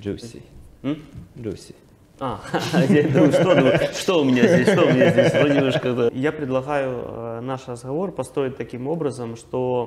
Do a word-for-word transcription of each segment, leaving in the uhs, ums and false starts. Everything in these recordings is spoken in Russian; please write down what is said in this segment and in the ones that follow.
Juicy. Juicy. А, я думаю, что, думаю, что у меня здесь, что у меня здесь, ну, немножко. Я предлагаю наш разговор построить таким образом, что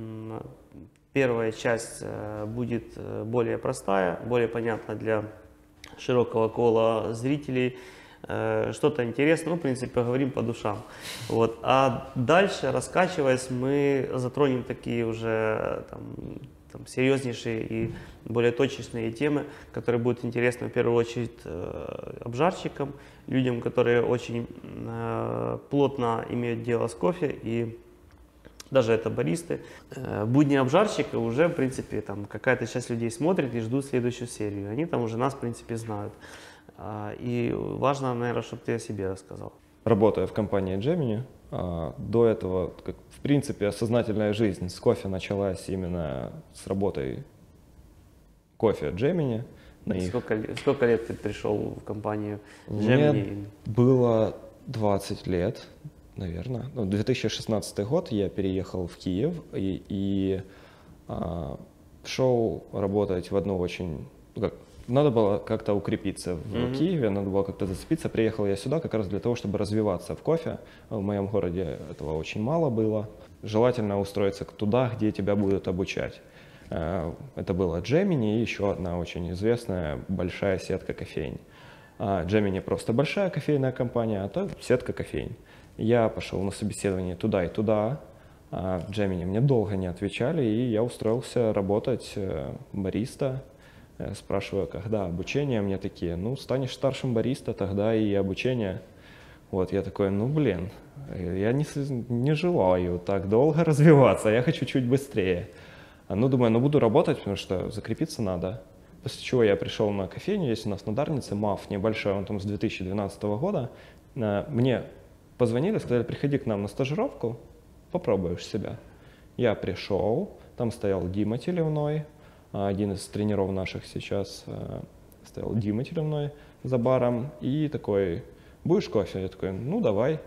первая часть будет более простая, более понятна для широкого кола зрителей, что-то интересное, ну, в принципе, поговорим по душам. Вот. А дальше, раскачиваясь, мы затронем такие уже там, там, серьезнейшие и более точечные темы, которые будут интересны, в первую очередь, э, обжарщикам, людям, которые очень э, плотно имеют дело с кофе, и даже это баристы. Э, будни обжарщика уже, в принципе, там какая-то часть людей смотрит и ждут следующую серию. Они там уже нас, в принципе, знают. Э, и важно, наверное, чтобы ты о себе рассказал. Работая в компании Gemini, до этого, как, в принципе, сознательная жизнь с кофе началась именно с работой кофе Gemini. Сколько, их... сколько лет ты пришел в компанию Gemini? Мне было двадцать лет, наверное. Ну, две тысячи шестнадцатый год я переехал в Киев и, и а, шел работать в одну очень... Как, надо было как-то укрепиться в mm-hmm. Киеве, надо было как-то зацепиться. Приехал я сюда как раз для того, чтобы развиваться в кофе. В моем городе этого очень мало было. Желательно устроиться туда, где тебя будут обучать. Это было Gemini и еще одна очень известная большая сетка кофейн. Gemini просто большая кофейная компания, а то сетка кофейн. Я пошел на собеседование туда и туда. Gemini мне долго не отвечали, и я устроился работать бариста. Спрашиваю, когда обучение, мне такие, ну, станешь старшим бариста, тогда и обучение. Вот, я такой, ну, блин, я не, не желаю так долго развиваться, я хочу чуть быстрее. Ну, думаю, ну, буду работать, потому что закрепиться надо. После чего я пришел на кофейню, есть у нас на Дарнице, МАФ небольшой, он там с две тысячи двенадцатого года. Мне позвонили, сказали, приходи к нам на стажировку, попробуешь себя. Я пришел, там стоял Дима Телевной, один из тренеров наших сейчас, стоял Дима Телевной за баром, и такой, будешь кофе? Я такой, ну давай.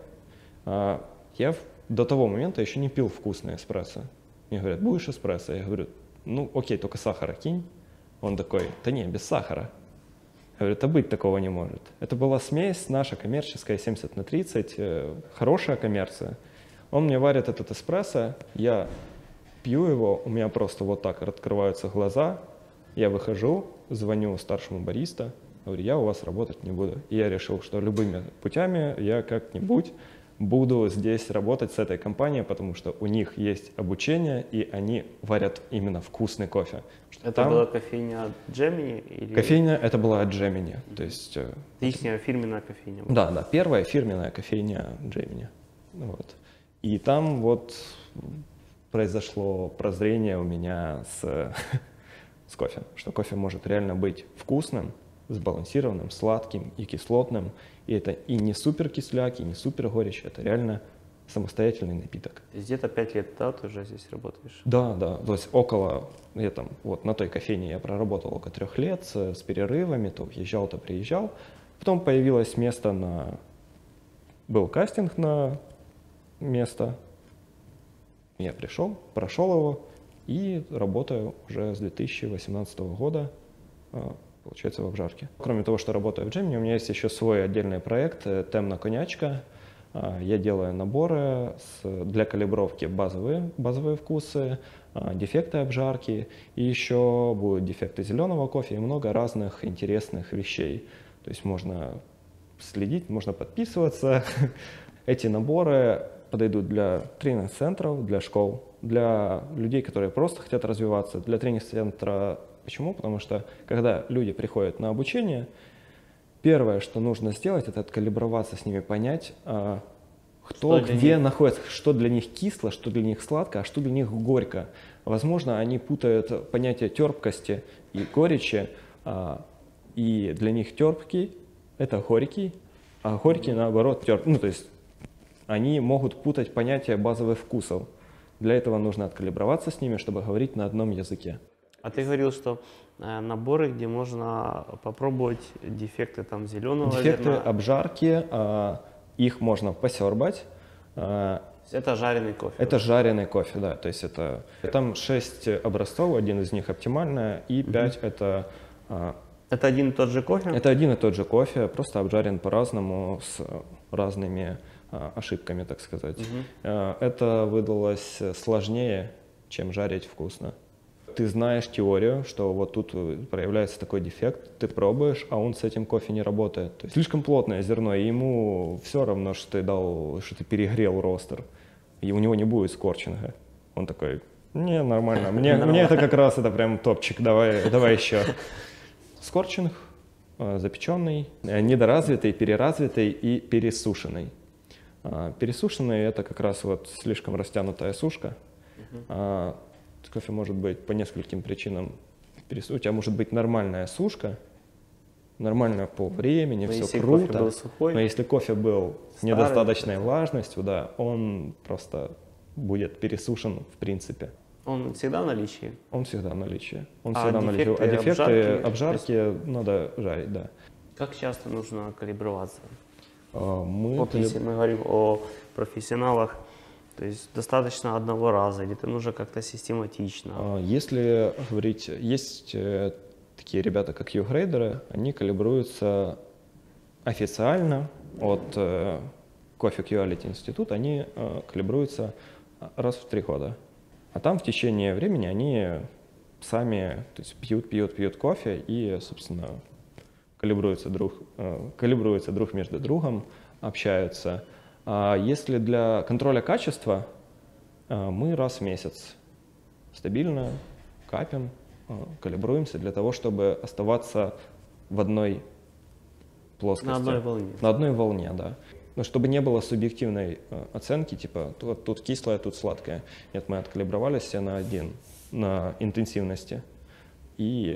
Я до того момента еще не пил вкусный эспрессо. Мне говорят, будешь эспрессо? Я говорю, ну окей, только сахара кинь. Он такой, да не, без сахара. Я говорю, да быть такого не может. Это была смесь наша коммерческая семьдесят на тридцать, хорошая коммерция. Он мне варит этот эспрессо, я пью его, у меня просто вот так открываются глаза, я выхожу, звоню старшему бариста, говорю, я у вас работать не буду. И я решил, что любыми путями я как-нибудь буду здесь работать с этой компанией, потому что у них есть обучение, и они варят именно вкусный кофе. Это там... была кофейня от Gemini? Или... Кофейня это была от Gemini. То есть, это их фирменная кофейня была? Да, да, первая фирменная кофейня Gemini. Вот. И там вот произошло прозрение у меня с, с кофе, что кофе может реально быть вкусным, сбалансированным, сладким и кислотным. И это и не супер кисляк, и не супер горечь, это реально самостоятельный напиток. Где-то пять лет, да, ты уже здесь работаешь? Да, да, то есть около, я там, вот на той кофейне я проработал около трех лет с, с перерывами, то въезжал, то приезжал. Потом появилось место на, был кастинг на место. Я пришел, прошел его и работаю уже с две тысячи восемнадцатого года, получается, в обжарке. Кроме того, что работаю в Gemini, у меня есть еще свой отдельный проект «Темна коньячка». Я делаю наборы для калибровки базовые, базовые вкусы, дефекты обжарки, и еще будут дефекты зеленого кофе и много разных интересных вещей. То есть можно следить, можно подписываться. Эти наборы подойдут для тренинг-центров, для школ, для людей, которые просто хотят развиваться, для тренинг-центра. Почему? Потому что когда люди приходят на обучение, первое, что нужно сделать, это откалиброваться с ними, понять, кто где находится, что для них кисло, что для них сладко, а что для них горько. Возможно, они путают понятие терпкости и горечи, и для них терпкий – это горький, а горький, наоборот, терпкий. Ну, то есть они могут путать понятие базовых вкусов. Для этого нужно откалиброваться с ними, чтобы говорить на одном языке. А ты говорил, что э, наборы, где можно попробовать дефекты там зеленого Дефекты зерна. обжарки, э, их можно посербать. Э, это жареный кофе? Это жареный кофе, да. То есть это, там шесть образцов, один из них оптимальный, и пять mm-hmm. это э, Это один и тот же кофе? Это один и тот же кофе, просто обжарен по-разному, с разными а, ошибками, так сказать. Угу. А, это выдалось сложнее, чем жарить вкусно. Ты знаешь теорию, что вот тут проявляется такой дефект, ты пробуешь, а он с этим кофе не работает. То есть слишком плотное зерно, и ему все равно, что ты дал, что ты перегрел ростер, и у него не будет скорчинга. Он такой, не, нормально, мне, мне это как раз это прям топчик, давай, давай еще. Скорчинг, запеченный, недоразвитый, переразвитый и пересушенный. Пересушенный — это как раз вот слишком растянутая сушка. Uh-huh. Кофе может быть по нескольким причинам пересушен. У тебя может быть нормальная сушка, нормальная по времени, но все круто. Кофе был сухой, но если кофе был с недостаточной влажностью, да, он просто будет пересушен в принципе. Он всегда в наличии? Он всегда в наличии. Он а всегда в наличии. А дефекты, обжарки, обжарки есть... надо жарить, да. Как часто нужно калиброваться? А, мы вот калиб... если мы говорим о профессионалах, то есть достаточно одного раза, или это нужно как-то систематично? А, если говорить, есть э, такие ребята, как Q-грейдеры, они калибруются официально от э, Coffee Quality Institute, они э, калибруются раз в три года. А там в течение времени они сами, то есть пьют, пьют, пьют кофе и, собственно, калибруются друг, э, калибруются друг между другом, общаются. А если для контроля качества, э, мы раз в месяц стабильно капим, э, калибруемся для того, чтобы оставаться в одной плоскости. На одной волне. На одной волне, да. Но чтобы не было субъективной э, оценки, типа тут, тут кислое, тут сладкое. Нет, мы откалибровались все на один, на интенсивности и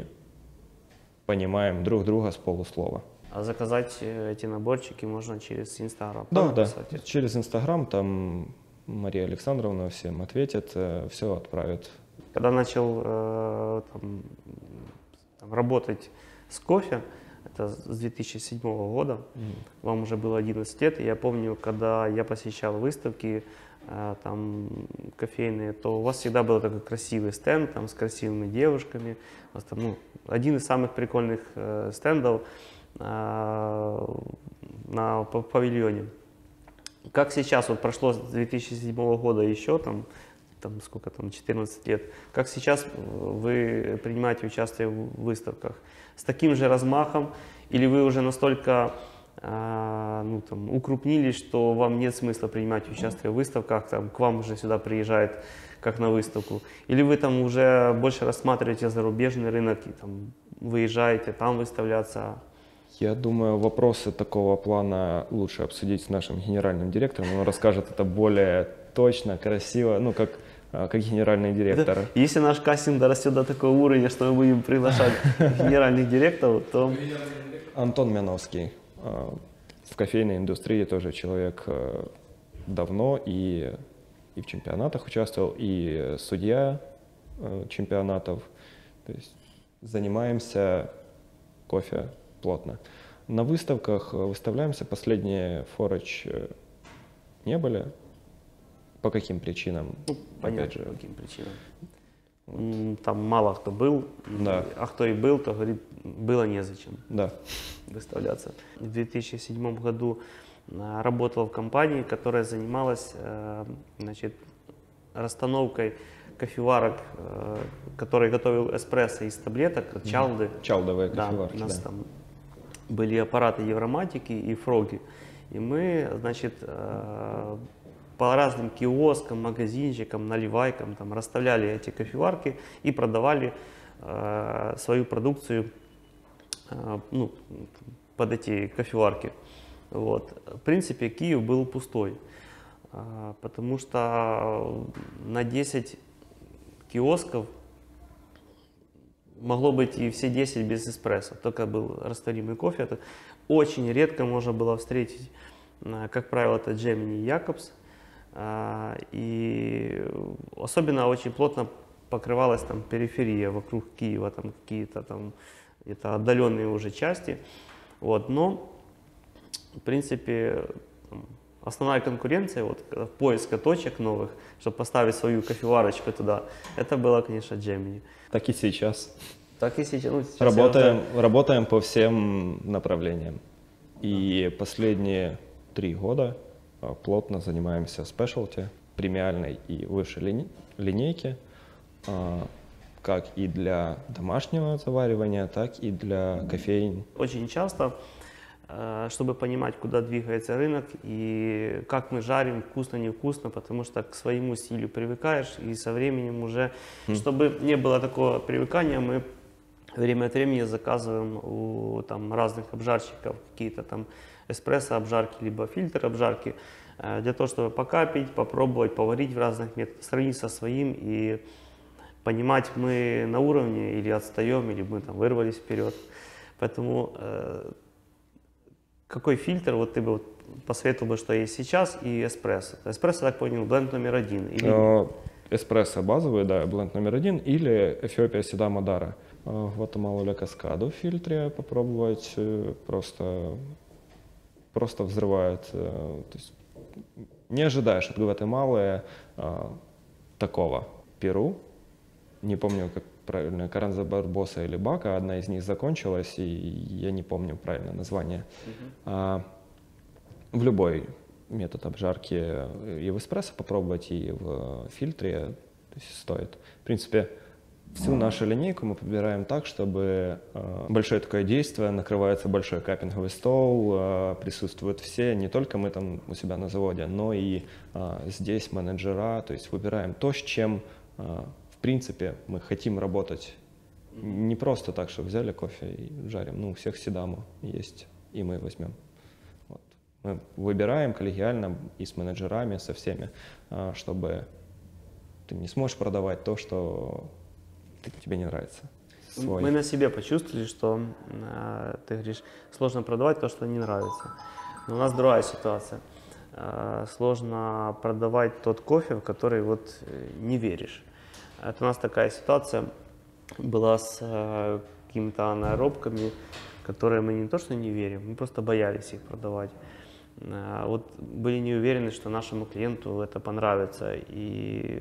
понимаем друг друга с полуслова. А заказать эти наборчики можно через Инстаграм? Да, да, через Инстаграм, там Мария Александровна всем ответит, э, все отправит. Когда начал э, там, там, работать с кофе, это с две тысячи седьмого года, mm. вам уже было одиннадцать лет, и я помню, когда я посещал выставки э, там, кофейные, то у вас всегда был такой красивый стенд там, с красивыми девушками. У вас, там, ну, один из самых прикольных э, стендов э, на павильоне. Как сейчас, вот прошло с две тысячи седьмого года еще, там, там сколько там, четырнадцать лет, как сейчас вы принимаете участие в выставках? С таким же размахом, или вы уже настолько э, ну, там, укрупнились, что вам нет смысла принимать участие в выставках, там, к вам уже сюда приезжает как на выставку, или вы там уже больше рассматриваете зарубежный рынок и там выезжаете там выставляться? Я думаю, вопросы такого плана лучше обсудить с нашим генеральным директором, он расскажет это более точно, красиво, ну как как генеральный директор. Да. Если наш кастинг дорастет до такого уровня, что мы будем приглашать генеральных директоров, то... Антон Мяновский. В кофейной индустрии тоже человек давно и, и в чемпионатах участвовал, и судья чемпионатов. То есть занимаемся кофе плотно. На выставках выставляемся, последние форекс не были. По каким причинам? Ну, понятно, же. По каким причинам. Вот. Там мало кто был, да. А кто и был, то говорит, было незачем да. выставляться. В две тысячи седьмом году работал в компании, которая занималась значит, расстановкой кофеварок, который готовил эспрессо из таблеток, чалды. Чалдовые да, кофеварки, у нас да. там были аппараты Евроматики и Фроги. И мы, значит, по разным киоскам, магазинчикам, наливайкам там, расставляли эти кофеварки и продавали э, свою продукцию э, ну, под эти кофеварки. Вот. В принципе, Киев был пустой, э, потому что на десять киосков могло быть и все десять без эспрессо, только был растворимый кофе. Это очень редко можно было встретить, э, как правило, это Gemini и Jacobs. И особенно очень плотно покрывалась там периферия вокруг Киева, там какие-то там это отдаленные уже части. Вот. Но, в принципе, основная конкуренция, вот, поиска точек новых, чтобы поставить свою кофеварочку туда, это было, конечно, Gemini. Так и сейчас. Так и сейчас. Ну, сейчас Работаем, уже... работаем по всем направлениям. И последние три года плотно занимаемся спешлти, премиальной и высшей линей, линейки, как и для домашнего заваривания, так и для кофеин. Очень часто, чтобы понимать, куда двигается рынок и как мы жарим, вкусно, невкусно, потому что к своему стилю привыкаешь, и со временем уже, mm. чтобы не было такого привыкания, мы время от времени заказываем у там, разных обжарщиков какие-то там эспрессо обжарки, либо фильтр обжарки, для того, чтобы покапить, попробовать, поварить в разных методах, сравнить со своим и понимать, мы на уровне или отстаем, или мы там вырвались вперед. Поэтому э, какой фильтр вот ты бы вот посоветовал бы, что есть сейчас, и эспрессо? Эспрессо, так понял, бленд номер один? Или... Эспрессо базовый, да, бленд номер один, или Эфиопия Седа Мадара. Гватемалу Ля Каскаду в фильтре попробовать, просто, просто взрывает. То есть не ожидаешь от Гватемалы а, такого. Перу, не помню, как правильно, Каранза Барбоса или Бака, одна из них закончилась, и я не помню правильное название. Uh-huh. а, в любой метод обжарки и в эспрессо попробовать, и в фильтре, то есть стоит. В принципе, всю нашу линейку мы подбираем так, чтобы э, большое такое действие, накрывается большой каппинговый стол, э, присутствуют все, не только мы там у себя на заводе, но и э, здесь менеджера, то есть выбираем то, с чем э, в принципе мы хотим работать. Не просто так, что взяли кофе и жарим, ну у всех седаму есть, и мы возьмем. Вот. Мы выбираем коллегиально и с менеджерами, со всеми, э, чтобы ты не сможешь продавать то, что тебе не нравится. Свой. Мы на себе почувствовали, что э, ты говоришь, сложно продавать то, что не нравится. Но у нас другая ситуация. Э, сложно продавать тот кофе, в который вот не веришь. Это у нас такая ситуация была с э, какими-то анаэробками, которые мы не то что не верим, мы просто боялись их продавать. Э, вот были не уверены, что нашему клиенту это понравится. И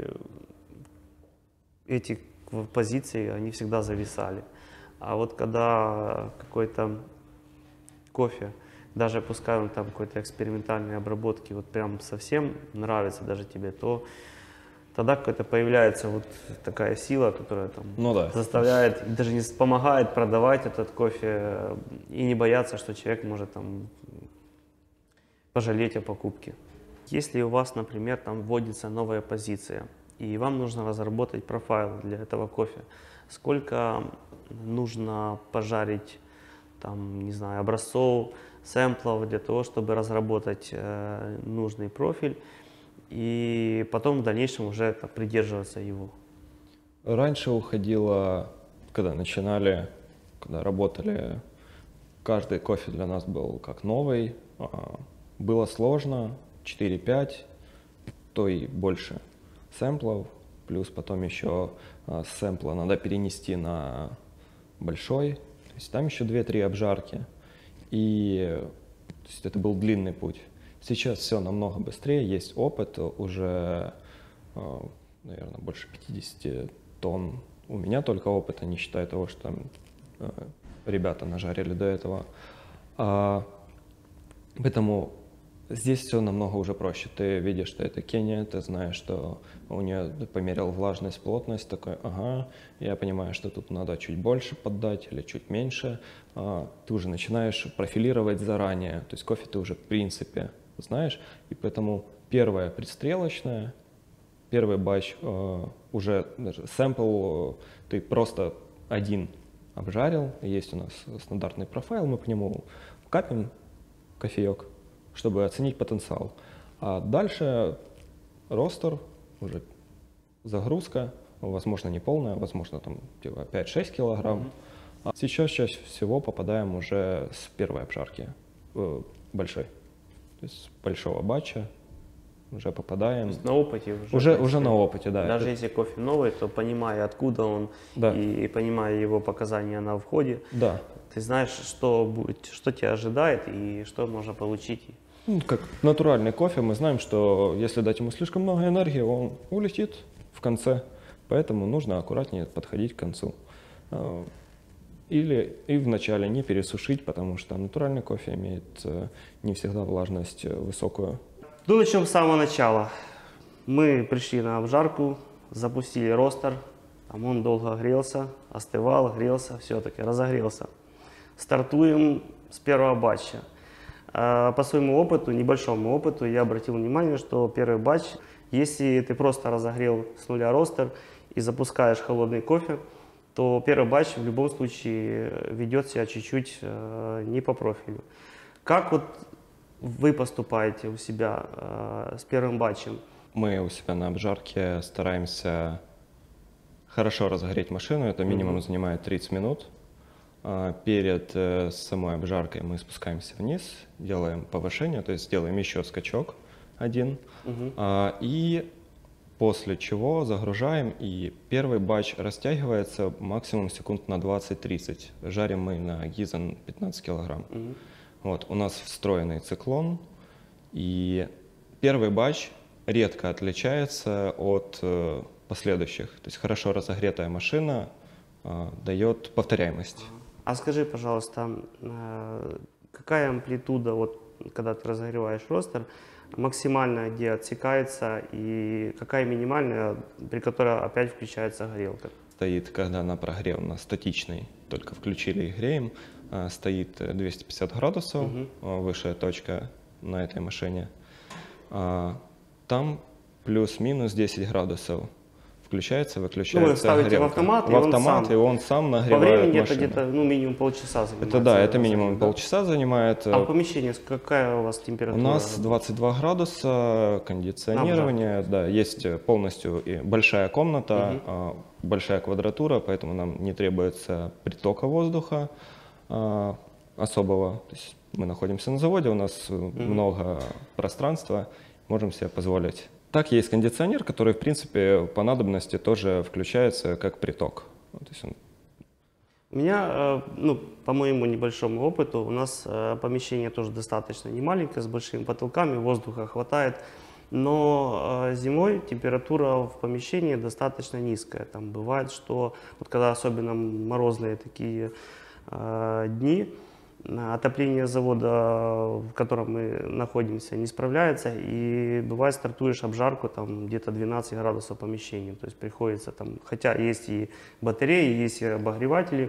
эти позиции, они всегда зависали. А вот когда какой-то кофе, даже пускай он там какой-то экспериментальной обработки, вот прям совсем нравится даже тебе, то тогда какая-то появляется вот такая сила, которая там ну да. заставляет, даже не помогает продавать этот кофе и не бояться, что человек может там пожалеть о покупке. Если у вас, например, там вводится новая позиция, и вам нужно разработать профайл для этого кофе, сколько нужно пожарить, там, не знаю, образцов, сэмплов для того, чтобы разработать э, нужный профиль, и потом в дальнейшем уже так, придерживаться его? Раньше уходило, когда начинали, когда работали, каждый кофе для нас был как новый, было сложно, четыре-пять, то и больше сэмплов, плюс потом еще а, с сэмпла надо перенести на большой, то есть там еще две-три обжарки, и то есть это был длинный путь. Сейчас все намного быстрее, есть опыт, уже, а, наверное, больше пятидесяти тонн у меня только опыта, не считая того, что там а, ребята нажарили до этого. А, поэтому здесь все намного уже проще. Ты видишь, что это Кения, ты знаешь, что у нее померил влажность, плотность, такой, ага, я понимаю, что тут надо чуть больше поддать или чуть меньше. А, ты уже начинаешь профилировать заранее, то есть кофе ты уже в принципе знаешь, и поэтому первая предстрелочная, первый батч э, уже даже сэмпл, э, ты просто один обжарил, есть у нас стандартный профайл, мы по нему капим кофеек, чтобы оценить потенциал. А дальше ростер, уже загрузка, возможно не полная, возможно там типа пять-шесть килограмм. Mm-hmm. А сейчас чаще всего попадаем уже с первой обжарки, э, большой. То есть с большого батча уже попадаем. То есть на опыте уже? Уже, уже на опыте, да. Даже это... если кофе новый, то понимая, откуда он, да. и, и понимая его показания на входе, да. ты знаешь, что будет, что тебя ожидает и что можно получить. Ну, как натуральный кофе, мы знаем, что если дать ему слишком много энергии, он улетит в конце, поэтому нужно аккуратнее подходить к концу. Или и вначале не пересушить, потому что натуральный кофе имеет э, не всегда влажность э, высокую. Ну, начнем с самого начала. Мы пришли на обжарку, запустили ростер, там он долго грелся, остывал, грелся, все-таки разогрелся. Стартуем с первого батча. По своему опыту, небольшому опыту, я обратил внимание, что первый батч, если ты просто разогрел с нуля ростер и запускаешь холодный кофе, то первый батч в любом случае ведет себя чуть-чуть не по профилю. Как вот вы поступаете у себя с первым батчем? Мы у себя на обжарке стараемся хорошо разогреть машину, это минимум mm-hmm. занимает тридцать минут. Перед самой обжаркой мы спускаемся вниз, делаем повышение, то есть делаем еще скачок один. Mm-hmm. И после чего загружаем, и первый батч растягивается максимум секунд на двадцать-тридцать. Жарим мы на Gizen пятнадцать килограмм. Mm-hmm. Вот, у нас встроенный циклон, и первый батч редко отличается от э, последующих. То есть хорошо разогретая машина э, дает повторяемость. А скажи, пожалуйста, э, какая амплитуда, вот, когда ты разогреваешь ростер, максимальная, где отсекается, и какая минимальная, при которой опять включается грелка? Стоит, когда на прогрев на статичный, только включили и греем, э, стоит двести пятьдесят градусов, угу. э, высшая точка на этой машине. Э, Там плюс-минус десять градусов. Включается, выключается. Ну, вы ставите в автомат, в и, автомат он сам, и он сам нагревает по времени машину. это где-то ну, минимум полчаса занимает. Это да, это минимум да? полчаса занимает. А в помещении какая у вас температура? У нас двадцать два градуса, кондиционирование, да. да, есть полностью и большая комната, угу. большая квадратура, поэтому нам не требуется притока воздуха а, особого. То есть мы находимся на заводе, у нас угу. много пространства. Можем себе позволить. Так, есть кондиционер, который, в принципе, по надобности тоже включается как приток. То есть он... У меня, ну, по моему небольшому опыту, у нас помещение тоже достаточно немаленькое, с большими потолками, воздуха хватает, но зимой температура в помещении достаточно низкая. Там бывает, что вот когда особенно морозные такие дни, отопление завода, в котором мы находимся, не справляется, и бывает стартуешь обжарку там где-то двенадцать градусов помещения, то есть приходится там, хотя есть и батареи, есть и обогреватели,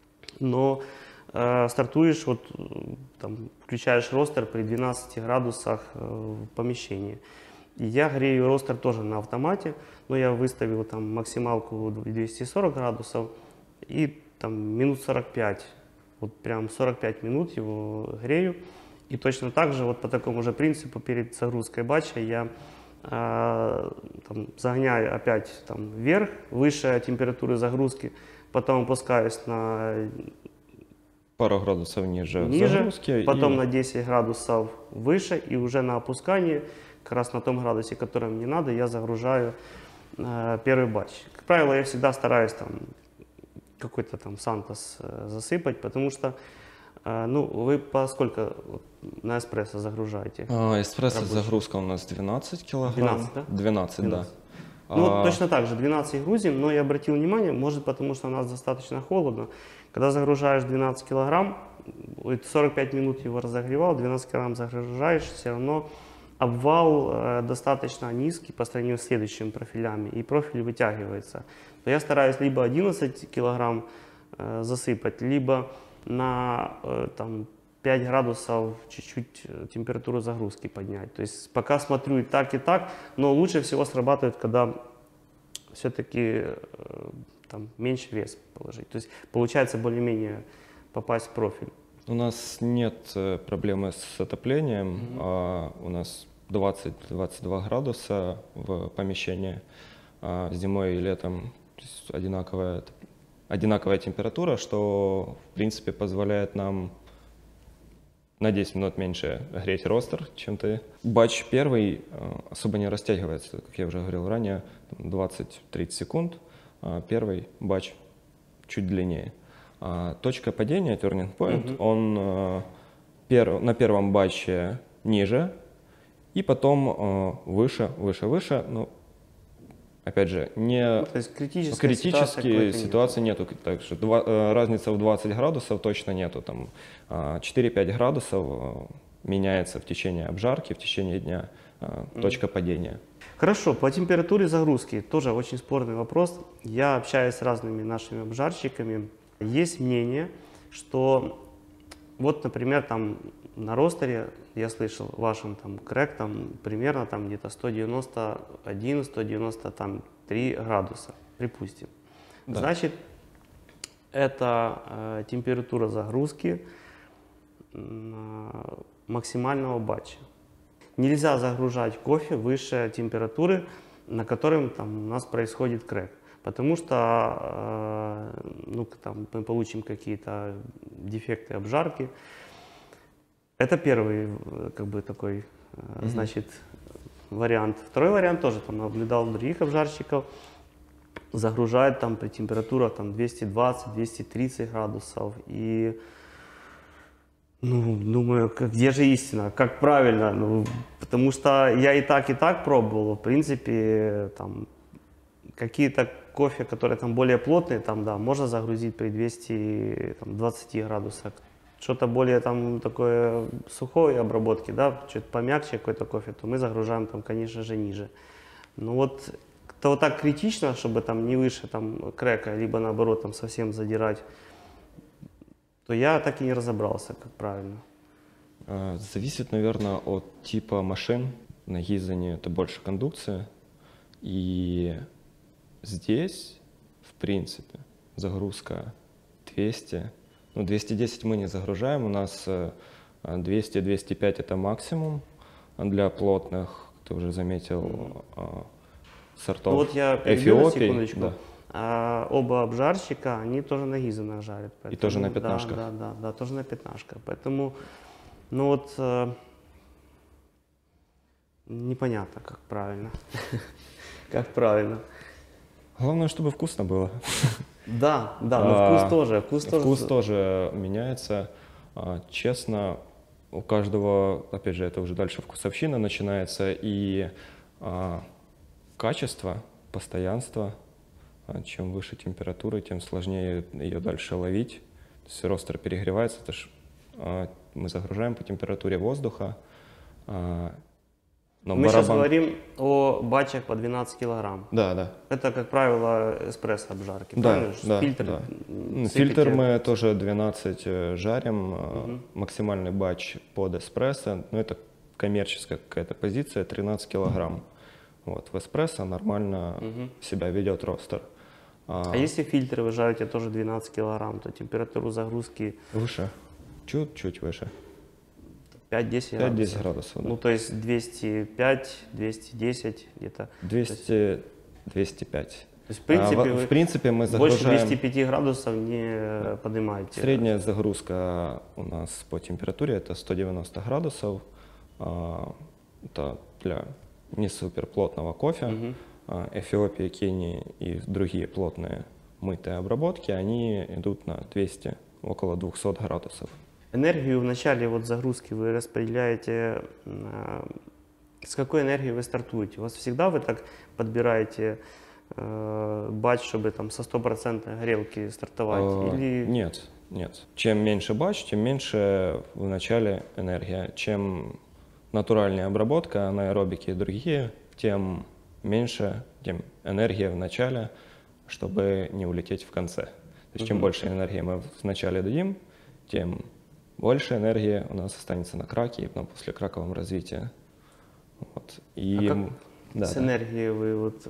но э, стартуешь, вот там включаешь ростер при двенадцати градусах э, в помещении. И я грею ростер тоже на автомате, но я выставил там максималку двести сорок градусов и там минут сорок пять. Вот прям сорок пять минут его грею. И точно так же, вот по такому же принципу, перед загрузкой батча я э, там, загоняю опять там, вверх, выше температуры загрузки, потом опускаюсь на пару градусов ниже, ниже загрузки, потом и... на десять градусов выше, и уже на опускании, как раз на том градусе, который мне надо, я загружаю э, первый батч. Как правило, я всегда стараюсь там какой-то там Сантос э, засыпать, потому что, э, ну, вы по сколько вот, на эспрессо загружаете? А, эспрессо загрузка у нас двенадцать килограмм. двенадцать, да? двенадцать, двенадцать. Да. Ну, а... точно так же, двенадцать грузим, но я обратил внимание, может потому что у нас достаточно холодно, когда загружаешь двенадцать килограмм, сорок пять минут его разогревал, двенадцать килограмм загружаешь, все равно обвал э, достаточно низкий по сравнению с следующими профилями, и профиль вытягивается. То я стараюсь либо одиннадцать килограмм э, засыпать, либо на э, там, пять градусов чуть-чуть температуру загрузки поднять. То есть пока смотрю и так, и так, но лучше всего срабатывает, когда все-таки э, там меньше вес положить. То есть получается более-менее попасть в профиль. У нас нет проблемы с отоплением, mm-hmm. а у нас двадцать-двадцать два градуса в помещении, а зимой и летом одинаковая, одинаковая температура, что в принципе позволяет нам на десять минут меньше греть ростер, чем ты. Батч первый особо не растягивается, как я уже говорил ранее, двадцать-тридцать секунд, а первый батч чуть длиннее. А, точка падения, turning point, mm-hmm. он а, пер, на первом батче ниже, и потом а, выше, выше, выше. Ну, опять же, не... Ну, то есть критическая критические ситуация ситуации нету. Так что два, э, разница в двадцать градусов точно нету. Там э, четыре-пять градусов э, меняется в течение обжарки, в течение дня э, точка падения. Хорошо, по температуре загрузки тоже очень спорный вопрос. Я общаюсь с разными нашими обжарщиками. Есть мнение, что вот, например, там на ростере, я слышал, вашем там крэк там примерно там где-то сто девяносто один — сто девяносто три градуса, припустим. Да. Значит, это э, температура загрузки э, максимального батча. Нельзя загружать кофе выше температуры, на которой там у нас происходит крэк. Потому что э, ну, там, мы получим какие-то дефекты обжарки. Это первый как бы, такой mm-hmm. значит, вариант. Второй вариант тоже там, наблюдал других обжарщиков. Загружают там, при температурах там, двести двадцать — двести тридцать градусов. И ну, думаю, как, где же истина, как правильно, ну, потому что я и так, и так пробовал, в принципе, там, какие-то кофе, которые там более плотные, там, да, можно загрузить при двухстах двадцати градусах, что-то более там такое сухой обработки, да, что-то помягче какой-то кофе, то мы загружаем там, конечно же, ниже. Ну вот, то вот так критично, чтобы там не выше там крэка, либо наоборот там совсем задирать, то я так и не разобрался, как правильно. Зависит, наверное, от типа машин. На Гизене это больше кондукция. И здесь, в принципе, загрузка двести. Ну, двести десять мы не загружаем. У нас двести — двести пять это максимум для плотных, ты уже заметил, сортов. Ну, вот я перебью на секундочку. Да. А, оба обжарщика, они тоже на Гизенах жарят. Поэтому, и тоже на пятнашках. Да, да, да, да, тоже на пятнашках. Поэтому, ну вот, э, непонятно, как правильно. Как правильно. Главное, чтобы вкусно было. Да, да, но вкус тоже. Вкус тоже, вкус тоже меняется. Честно, у каждого, опять же, это уже дальше вкусовщина начинается, и качество, постоянство. Чем выше температура, тем сложнее ее дальше ловить. То есть ростер перегревается, это ж, а, мы загружаем по температуре воздуха. А, но мы барабан... сейчас говорим о батчах по двенадцать килограмм. Да, да. Это, как правило, эспрессо обжарки, да, правильно? Да, фильтр, да. Сыпите... Фильтр мы тоже двенадцать жарим. Угу. Максимальный батч под эспрессо. Ну, это коммерческая какая-то позиция, тринадцать килограмм. Вот, в эспрессо нормально угу. себя ведет ростер. А, а если фильтры вы жарите тоже двенадцать килограмм, то температуру загрузки... Выше, чуть-чуть выше. пять-десять градусов. пять-десять градусов, да. Ну, то есть двести пять, двести десять где-то. двести, двести пять. То есть, в принципе, а, в, в принципе мы загружаем... больше двухсот пяти градусов не поднимаете. Средняя загрузка у нас по температуре это сто девяносто градусов. Это для не супер плотного кофе. Угу. Эфиопия, Кения и другие плотные мытые обработки, они идут на двести, около двухсот градусов. Энергию в начале вот загрузки вы распределяете, с какой энергией вы стартуете? У вас всегда вы так подбираете э, батч, чтобы там со стопроцентной горелки стартовать? Э, или... Нет, нет. Чем меньше батч, тем меньше в начале энергия. Чем натуральнее обработка, анаэробики и другие, тем меньше, тем энергия в начале, чтобы не улететь в конце. То есть uh-huh. чем больше энергии мы в начале дадим, тем больше энергии у нас останется на краке и потом после краковом развития. Вот. И, а как да, с да. энергией вы вот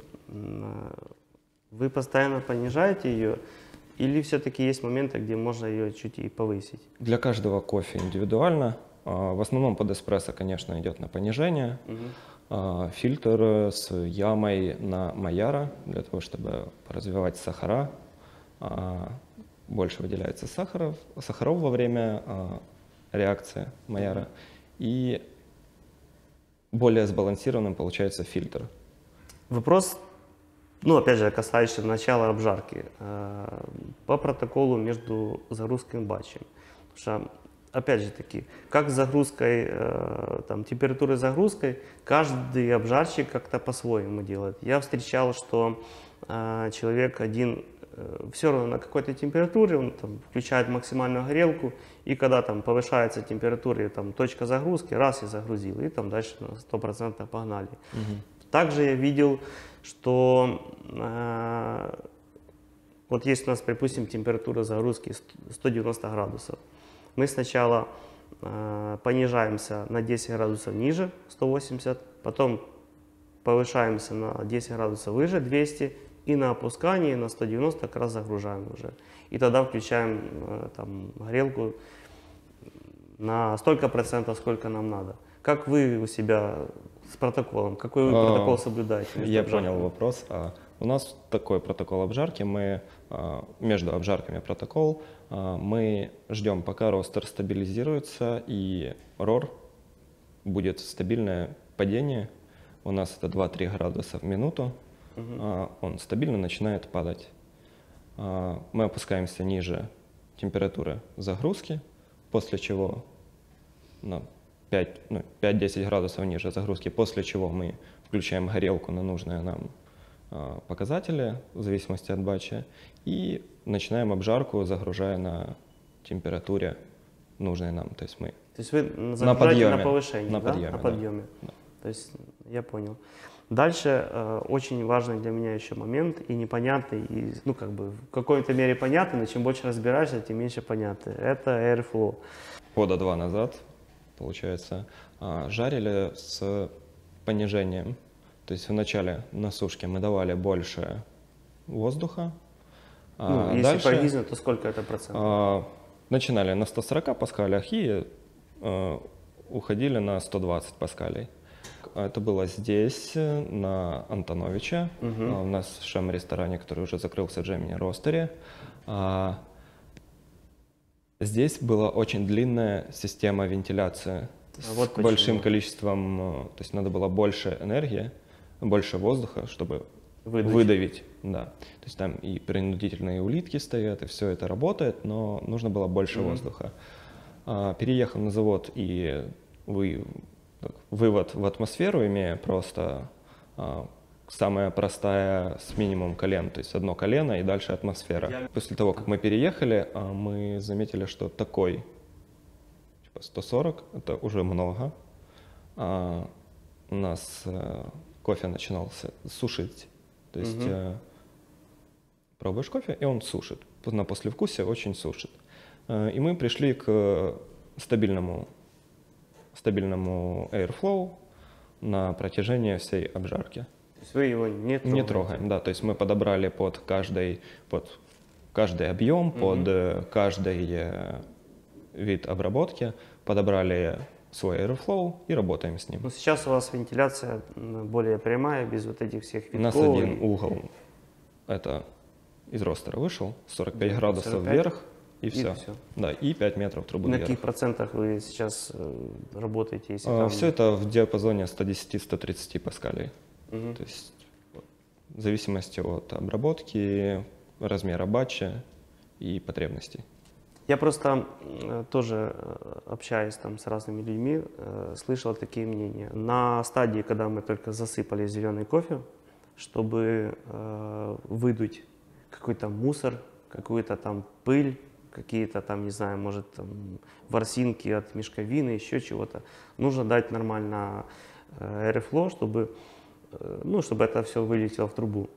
вы постоянно понижаете ее, или все-таки есть моменты, где можно ее чуть и повысить? Для каждого кофе индивидуально. В основном под эспрессо, конечно, идет на понижение. Uh-huh. Фильтр с ямой на Майяра, для того, чтобы развивать сахара. Больше выделяется сахаров, сахаров во время реакции Майяра. Uh-huh. И более сбалансированным получается фильтр. Вопрос, ну, опять же, касающийся начала обжарки. По протоколу между загрузкой и батчем. Потому что опять же таки, как с загрузкой, э, там, температурой загрузкой, каждый обжарщик как-то по-своему делает. Я встречал, что э, человек один э, все равно на какой-то температуре, он там, включает максимальную горелку, и когда там повышается температура, и, там, точка загрузки, раз и загрузил, и там дальше на сто процентов погнали. Угу. Также я видел, что э, вот есть у нас, допустим, температура загрузки сто девяносто градусов. Мы сначала э, понижаемся на десять градусов ниже, сто восемьдесят, потом повышаемся на десять градусов выше, двести, и на опускании на сто девяносто как раз загружаем уже. И тогда включаем э, там, горелку на столько процентов, сколько нам надо. Как вы у себя с протоколом? Какой вы протокол соблюдаете? Я понял вопрос. У нас такой протокол обжарки. Мы между обжарками протокол. Мы ждем, пока ростер стабилизируется и рор будет стабильное падение. У нас это два-три градуса в минуту. Угу. Он стабильно начинает падать. Мы опускаемся ниже температуры загрузки, после чего на пять-десять градусов ниже загрузки, после чего мы включаем горелку на нужные нам э, показатели в зависимости от батча и начинаем обжарку, загружая на температуре нужной нам. То есть мы То есть вы на подъеме, на повышении, на да? подъеме, на подъеме. Да. То есть я понял. Дальше э, очень важный для меня еще момент и непонятный, и, ну как бы в какой-то мере понятный, но чем больше разбираешься, тем меньше понятный. Это airflow. Года два назад, получается, жарили с понижением. То есть в начале на сушке мы давали больше воздуха. Ну, если дальше, по Гизину, то сколько это процентов? Начинали на ста сорока паскалях и уходили на сто двадцать паскалей. Это было здесь, на Антоновича, угу. У нас в шем-ресторане, который уже закрылся, Gemini Roastery. Здесь была очень длинная система вентиляции с вот большим количеством, то есть надо было больше энергии, больше воздуха, чтобы Выдать. выдавить. Да. То есть там и принудительные улитки стоят, и все это работает, но нужно было больше mm-hmm. воздуха. А, переехал на завод и вы, так, вывод в атмосферу, имея просто а, самая простая с минимум колен, то есть одно колено и дальше атмосфера. Я... После того, как мы переехали, а, мы заметили, что такой типа сто сорок это уже много. А, у нас а, кофе начинался сушить. То есть угу. э, пробуешь кофе, и он сушит. На послевкусие очень сушит. Э, и мы пришли к стабильному, стабильному airflow на протяжении всей обжарки. То есть вы его не трогаете? Не трогаем, да. То есть мы подобрали под каждый, под каждый объем, угу. под каждый э, вид обработки, подобрали свой airflow и работаем с ним. Но сейчас у вас вентиляция более прямая, без вот этих всех витков. У нас один угол, это из ростера вышел, сорок пять градусов сорок пять вверх, и, и все. все. Да, и пять метров трубы На вверх. каких процентах вы сейчас работаете? Если а, там... Все это в диапазоне сто десять - сто тридцать паскалей. Угу. То есть в зависимости от обработки, размера батча и потребностей. Я просто э, тоже общаясь там с разными людьми, э, слышал такие мнения. На стадии, когда мы только засыпали зеленый кофе, чтобы э, выдуть какой-то мусор, какую-то там пыль, какие-то там, не знаю, может, там, ворсинки от мешковины, еще чего-то, нужно дать нормально э, airflow, чтобы, э, ну, чтобы это все вылетело в трубу.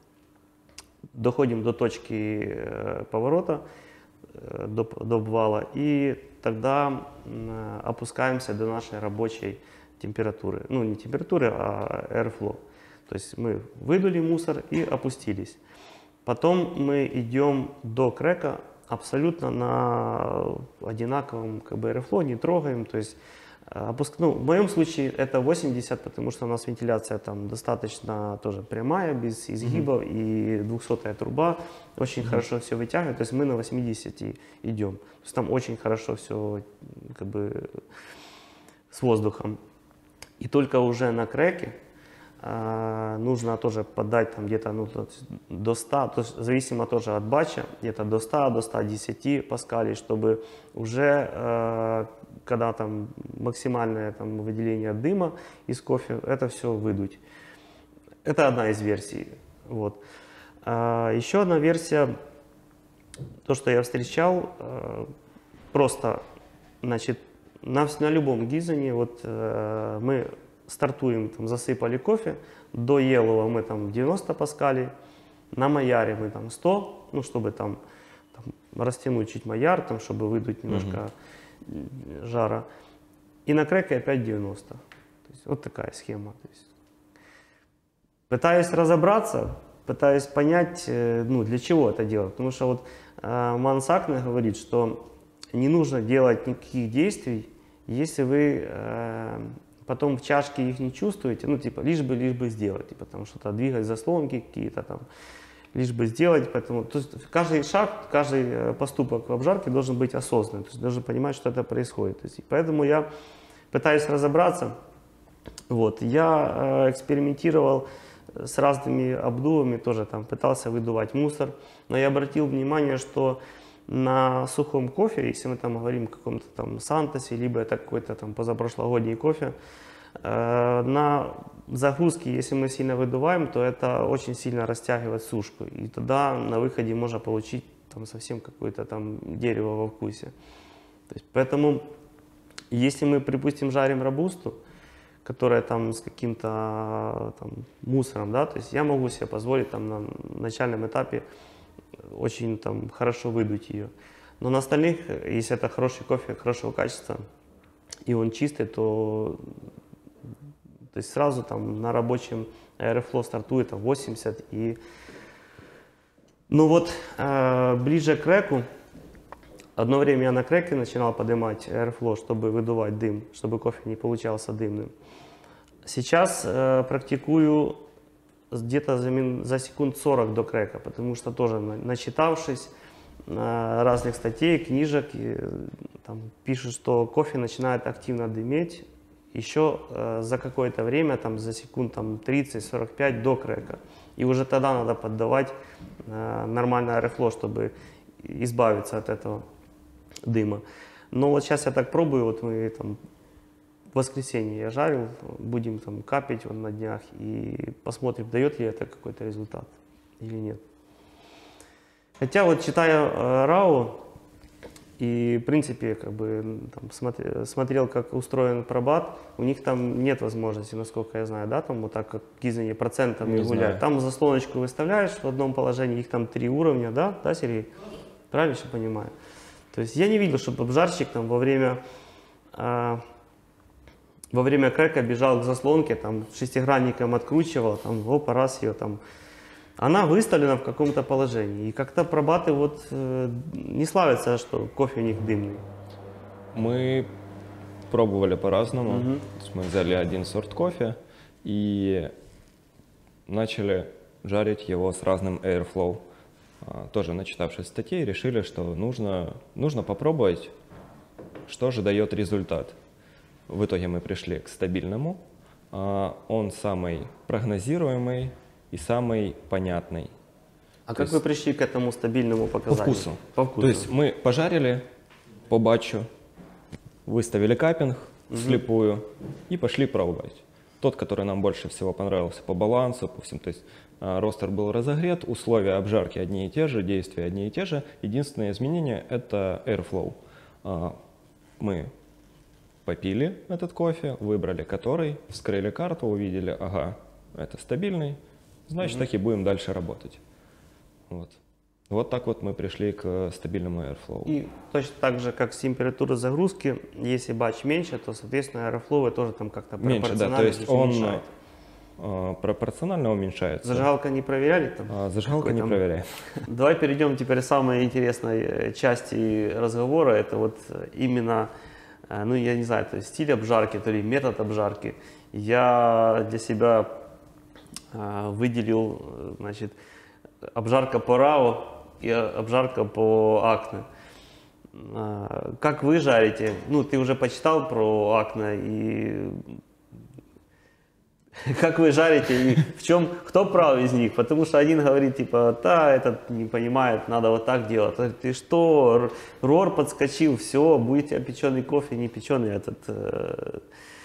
Доходим до точки э, поворота, До, до обвала, и тогда э, опускаемся до нашей рабочей температуры. Ну, не температуры, а airflow. То есть мы выдули мусор и опустились. Потом мы идем до крека абсолютно на одинаковом как бы, airflow, не трогаем. То есть, опуск... ну, в моем случае это восемьдесят, потому что у нас вентиляция там достаточно тоже прямая, без изгибов, mm-hmm. и двухсотая труба очень mm-hmm. хорошо все вытягивает. То есть мы на восьмидесяти идем. То есть там очень хорошо все как бы с воздухом. И только уже на креке э, нужно тоже подать там где-то ну, до ста, то есть зависимо тоже от батча, где-то до ста, до ста десяти паскалей, чтобы уже, э, когда там максимальное там, выделение дыма из кофе, это все выдуть. Это одна из версий. Вот. А еще одна версия, то, что я встречал, э, просто, значит, на, на любом гизоне, вот э, мы стартуем, там, засыпали кофе, до Yellow мы там девяносто паскалей, на Маяре мы там сто, ну, чтобы там, там растянуть чуть Маяр, там, чтобы выдуть немножко mm-hmm. жара, и на креке опять девяносто. То есть, вот такая схема. То есть, пытаюсь разобраться, пытаюсь понять, ну, для чего это делать, потому что вот э, Манс Акне говорит, что не нужно делать никаких действий, если вы э, потом в чашке их не чувствуете, ну, типа, лишь бы, лишь бы сделать, типа, там, что-то двигать заслонки какие-то там, лишь бы сделать, поэтому, то есть, каждый шаг, каждый поступок в обжарке должен быть осознанным, то есть, должен понимать, что это происходит, то есть, поэтому я пытаюсь разобраться, вот, я э, экспериментировал с разными обдувами, тоже там пытался выдувать мусор, но я обратил внимание, что на сухом кофе, если мы там говорим о каком-то там Сантосе, либо это какой-то там позапрошлогодний кофе, э, на загрузке, если мы сильно выдуваем, то это очень сильно растягивает сушку, и тогда на выходе можно получить там совсем какое-то там дерево во вкусе. То есть, поэтому, если мы, припустим, жарим робусту, которая там с каким-то там мусором, да, то есть я могу себе позволить там на начальном этапе очень там хорошо выдуть ее. Но на остальных, если это хороший кофе, хорошего качества, и он чистый, то, то есть сразу там на рабочем Airflow стартует там восемьдесят. И, ну вот, э, ближе к реку, одно время я на креке начинал поднимать Airflow, чтобы выдувать дым, чтобы кофе не получался дымным. Сейчас э, практикую где-то за, за секунд сорок до крека, потому что тоже начитавшись э, разных статей, книжек, и, там, пишут, что кофе начинает активно дыметь еще э, за какое-то время, там, за секунд тридцать сорок пять до крека. И уже тогда надо поддавать э, нормальный Airflow, чтобы избавиться от этого дыма. Но вот сейчас я так пробую, вот мы там в воскресенье я жарил, будем там капить он на днях и посмотрим, дает ли это какой-то результат или нет. Хотя вот читая э, РАО и в принципе как бы там, смотри, смотрел, как устроен пробат, у них там нет возможности, насколько я знаю, да, там вот так как в Гизоне процентами гулять. Там заслоночку выставляешь в одном положении, их там три уровня, да, да, Сергей? Правильно я понимаю? То есть я не видел, чтобы обжарщик там во время э, во время крека бежал к заслонке, там шестигранником откручивал, там опа, раз ее там. Она выставлена в каком-то положении. И как-то пробаты вот э, не славятся, что кофе у них дымный. Мы пробовали по-разному. Угу. Мы взяли один сорт кофе и начали жарить его с разным Airflow. Тоже начитавшись статей, решили, что нужно, нужно попробовать, что же дает результат. В итоге мы пришли к стабильному. Он самый прогнозируемый и самый понятный. А То как есть, вы пришли к этому стабильному показанию? По вкусу. По вкусу. То есть мы пожарили по батчу, выставили каппинг угу. вслепую и пошли пробовать. Тот, который нам больше всего понравился по балансу, по всем. То есть ростер был разогрет, условия обжарки одни и те же, действия одни и те же. Единственное изменение – это Airflow. Мы попили этот кофе, выбрали который, вскрыли карту, увидели, ага, это стабильный, значит, mm-hmm. так и будем дальше работать. Вот. Вот так вот мы пришли к стабильному Airflow. И точно так же, как с температурой загрузки, если батч меньше, то, соответственно, Airflow тоже там как-то пропорционально меньше, да, то есть он уменьшает. э, пропорционально уменьшается. Зажигалка не проверяли там? А, зажигалка не там... проверяем. Давай перейдем теперь к самой интересной части разговора, это вот именно, ну я не знаю, то есть стиль обжарки, то ли метод обжарки. Я для себя э, выделил, значит, обжарка по РАО и обжарка по Акне. Э, как вы жарите? Ну, ты уже почитал про Акне, и Как вы жарите и в чем, кто прав из них? Потому что один говорит, типа, да, этот не понимает, надо вот так делать. Ты что, рор подскочил, все, будете печеный кофе, не печеный этот... Э...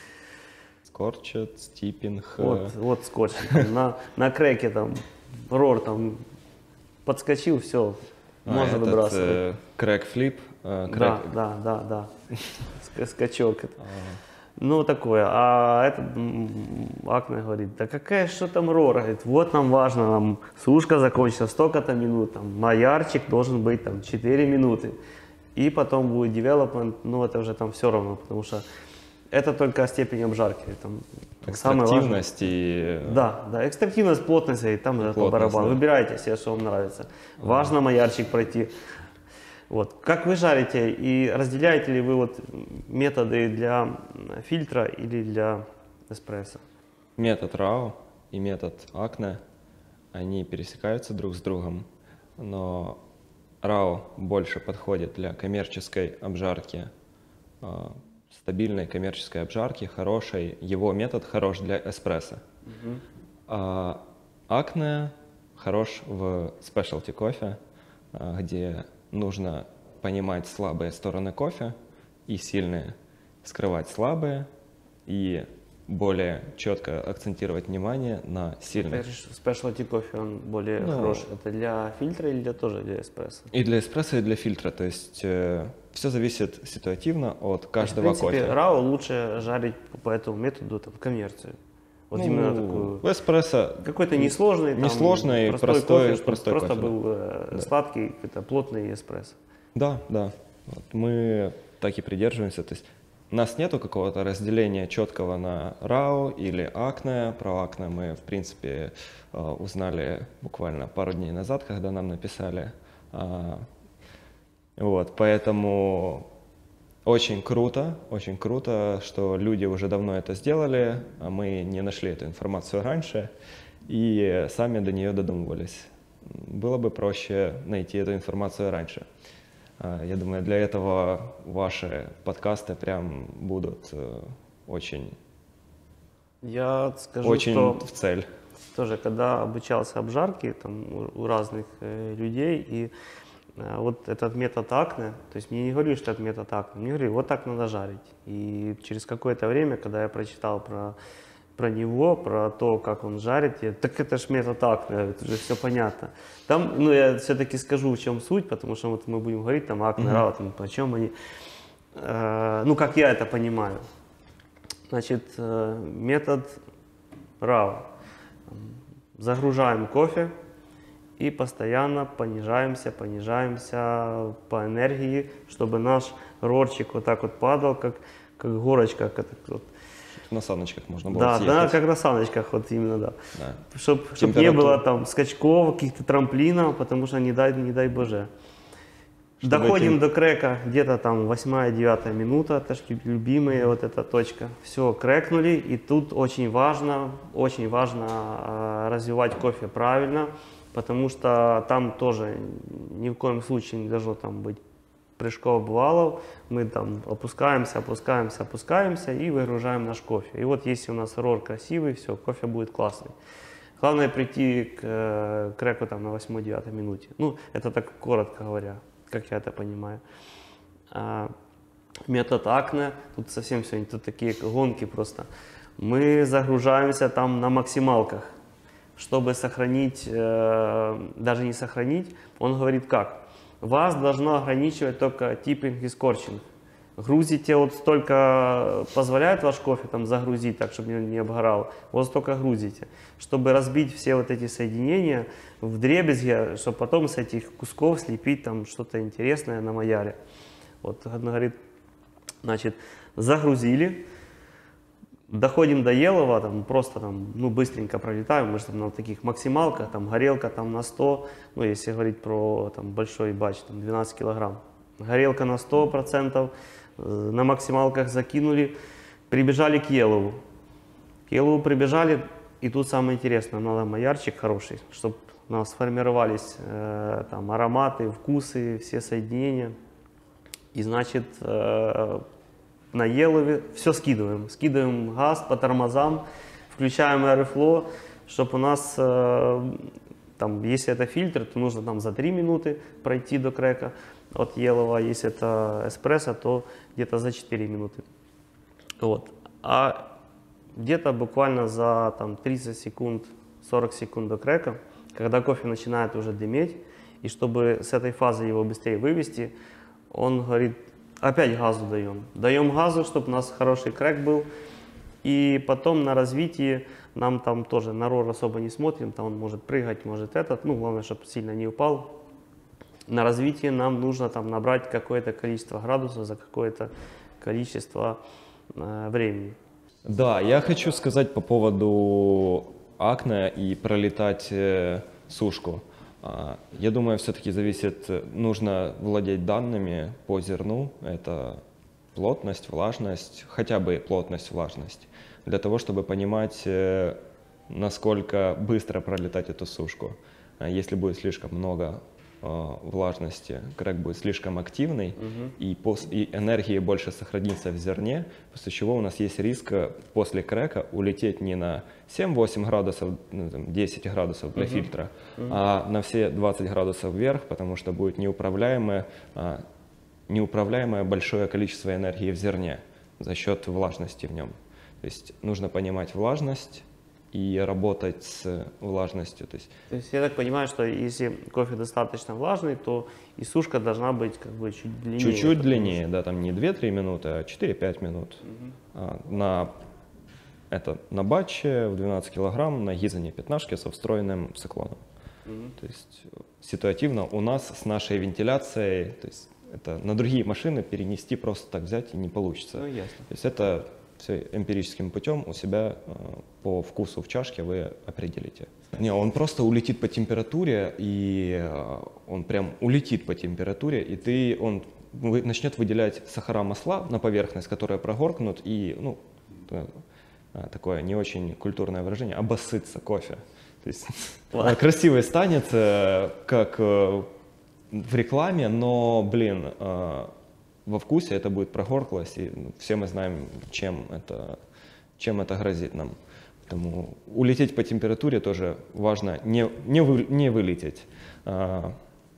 Скорчет, стиппинг. Вот, вот скорчет. На, на креке там, рор там подскочил, все, можно а, выбрасывать. Э, крэк-флип. Э, крэк... Да, да, да, да, скачок. Ну, такое. А этот Акне говорит, да какая, что там рора? Говорит, вот нам важно, нам сушка закончится столько-то минут, там, маярчик должен быть там четыре минуты. И потом будет development, ну, это уже там все равно, потому что это только степень обжарки. Там, экстрактивность и... Да, да, экстрактивность, плотность, и там плотность, по барабану. Да. Выбирайте себе, что вам нравится. А. Важно маярчик пройти. Вот. Как вы жарите и разделяете ли вы вот методы для фильтра или для эспрессо? Метод рао и метод Акне, они пересекаются друг с другом, но рао больше подходит для коммерческой обжарки, стабильной коммерческой обжарки, хорошей. Его метод хорош для эспрессо. Uh-huh. А Акне хорош в спешлти кофе, где нужно понимать слабые стороны кофе и сильные, скрывать слабые и более четко акцентировать внимание на сильных. Спешлти кофе, он более ну, хороший. Это для фильтра или для, тоже для эспрессо? И для эспрессо, и для фильтра. То есть э, все зависит ситуативно от каждого есть, в принципе, кофе. рао лучше жарить по этому методу там, коммерцию. Вот ну, именно такую. Эспрессо какой-то несложный, несложный, простой, простой, кофе, простой просто кофе, был да. э, сладкий, какой-то плотный эспрессо. Да, да. Вот мы так и придерживаемся. То есть у нас нету какого-то разделения четкого на рао или Акне. Про Акне мы, в принципе, узнали буквально пару дней назад, когда нам написали. Вот, поэтому очень круто, очень круто, что люди уже давно это сделали, а мы не нашли эту информацию раньше и сами до нее додумывались. Было бы проще найти эту информацию раньше. Я думаю, для этого ваши подкасты прям будут очень, Я скажу, очень что в цель. Тоже, когда обучался обжарке там, у разных э, людей, и э, вот этот метод Акне, то есть мне не говорили, что это метод Акне, мне говорили, вот так надо жарить. И через какое-то время, когда я прочитал про, про него, про то, как он жарит, я, так это ж метод Акне, это уже все понятно. Там, ну, я все-таки скажу, в чем суть, потому что вот мы будем говорить, там, Акне, рао, там, о чем они, э, ну, как я это понимаю. Значит, э, метод рао. Загружаем кофе и постоянно понижаемся, понижаемся по энергии, чтобы наш рорчик вот так вот падал, как, как горочка. Как это, вот. На саночках можно было Да, съехать. да, как на саночках, вот именно, да. да. Чтобы чтоб не было там скачков, каких-то трамплинов, потому что не дай, не дай боже. Чтобы Доходим этим... до крека, где-то там восьмая-девятая минута, это ж любимая вот эта точка. Все, крекнули, и тут очень важно, очень важно э, развивать кофе правильно, потому что там тоже ни в коем случае не должно там быть прыжков, обвалов. Мы там опускаемся, опускаемся, опускаемся и выгружаем наш кофе. И вот если у нас рор красивый, все, кофе будет классный. Главное прийти к э, креку там на восьмой-девятой минуте. Ну, это так коротко говоря, как я это понимаю. А, метод Акне, тут совсем все, тут такие гонки просто. Мы загружаемся там на максималках, чтобы сохранить, э, даже не сохранить, он говорит как? Вас должно ограничивать только типпинг и скорчинг. Грузите вот столько, позволяет ваш кофе там загрузить, так, чтобы не, не обгорал, вот столько грузите, чтобы разбить все вот эти соединения в дребезги, чтобы потом с этих кусков слепить там что-то интересное на маяре. Вот он говорит, значит, загрузили, доходим до елова, там просто там, ну, быстренько пролетаем, мы же там на таких максималках, там горелка там на сто, ну, если говорить про там большой бач, там двенадцать килограмм. Горелка на сто процентов, на максималках закинули, прибежали к елову. К елову прибежали, и тут самое интересное, надо маярчик хороший, чтобы у нас сформировались э, там ароматы, вкусы, все соединения. И значит, э, на елове все скидываем, скидываем газ по тормозам, включаем Airflow, чтобы у нас, э, там, если это фильтр, то нужно там за три минуты пройти до крека от Yellow, если это эспрессо, то где-то за четыре минуты. Вот. А где-то буквально за там, тридцать секунд, сорок секунд до крека, когда кофе начинает уже дыметь, и чтобы с этой фазы его быстрее вывести, он говорит, опять газу даем. Даем газу, чтобы у нас хороший крек был. И потом на развитии нам там тоже на рор особо не смотрим, там он может прыгать, может этот, ну главное, чтобы сильно не упал. На развитии нам нужно там набрать какое-то количество градусов за какое-то количество э, времени. Да, я хочу сказать по поводу акне и пролетать э, сушку. А, я думаю, все-таки зависит, нужно владеть данными по зерну, это плотность, влажность, хотя бы плотность, влажность, для того, чтобы понимать, э, насколько быстро пролетать эту сушку. А если будет слишком много э, влажности, крек будет слишком активный, Угу. и, пос, и энергии больше сохранится в зерне, после чего у нас есть риск после крека улететь не на семь-восемь градусов, ну, там, десять градусов для Угу. фильтра, Угу. а на все двадцать градусов вверх, потому что будет неуправляемое, а, неуправляемое большое количество энергии в зерне за счет влажности в нем. То есть нужно понимать влажность и работать с влажностью. То есть, То есть я так понимаю, что если кофе достаточно влажный, то и сушка должна быть как бы чуть длиннее. чуть-чуть потому длиннее, да, там не две-три минуты, а четыре-пять минут. Мгм. А, на, это на батче в двенадцать килограмм, на гизане пятнашке со встроенным циклоном. Мгм. То есть э, ситуативно у нас с нашей вентиляцией, то есть это на другие машины перенести просто так взять и не получится. Ну, ясно. То есть это все эмпирическим путем у себя э, по вкусу в чашке вы определите. Не, он просто улетит по температуре, и э, он прям улетит по температуре, и ты, он вы, начнет выделять сахара, масла на поверхность, которые прогоркнут, и, ну, э, э, такое не очень культурное выражение, обоссытся кофе. То есть Ладно. красивый станет, э, как э, в рекламе, но, блин, э, во вкусе это будет прогорклость, и ну, все мы знаем, чем это, чем это грозит нам. Поэтому улететь по температуре тоже важно, не, не, вы, не вылететь. А,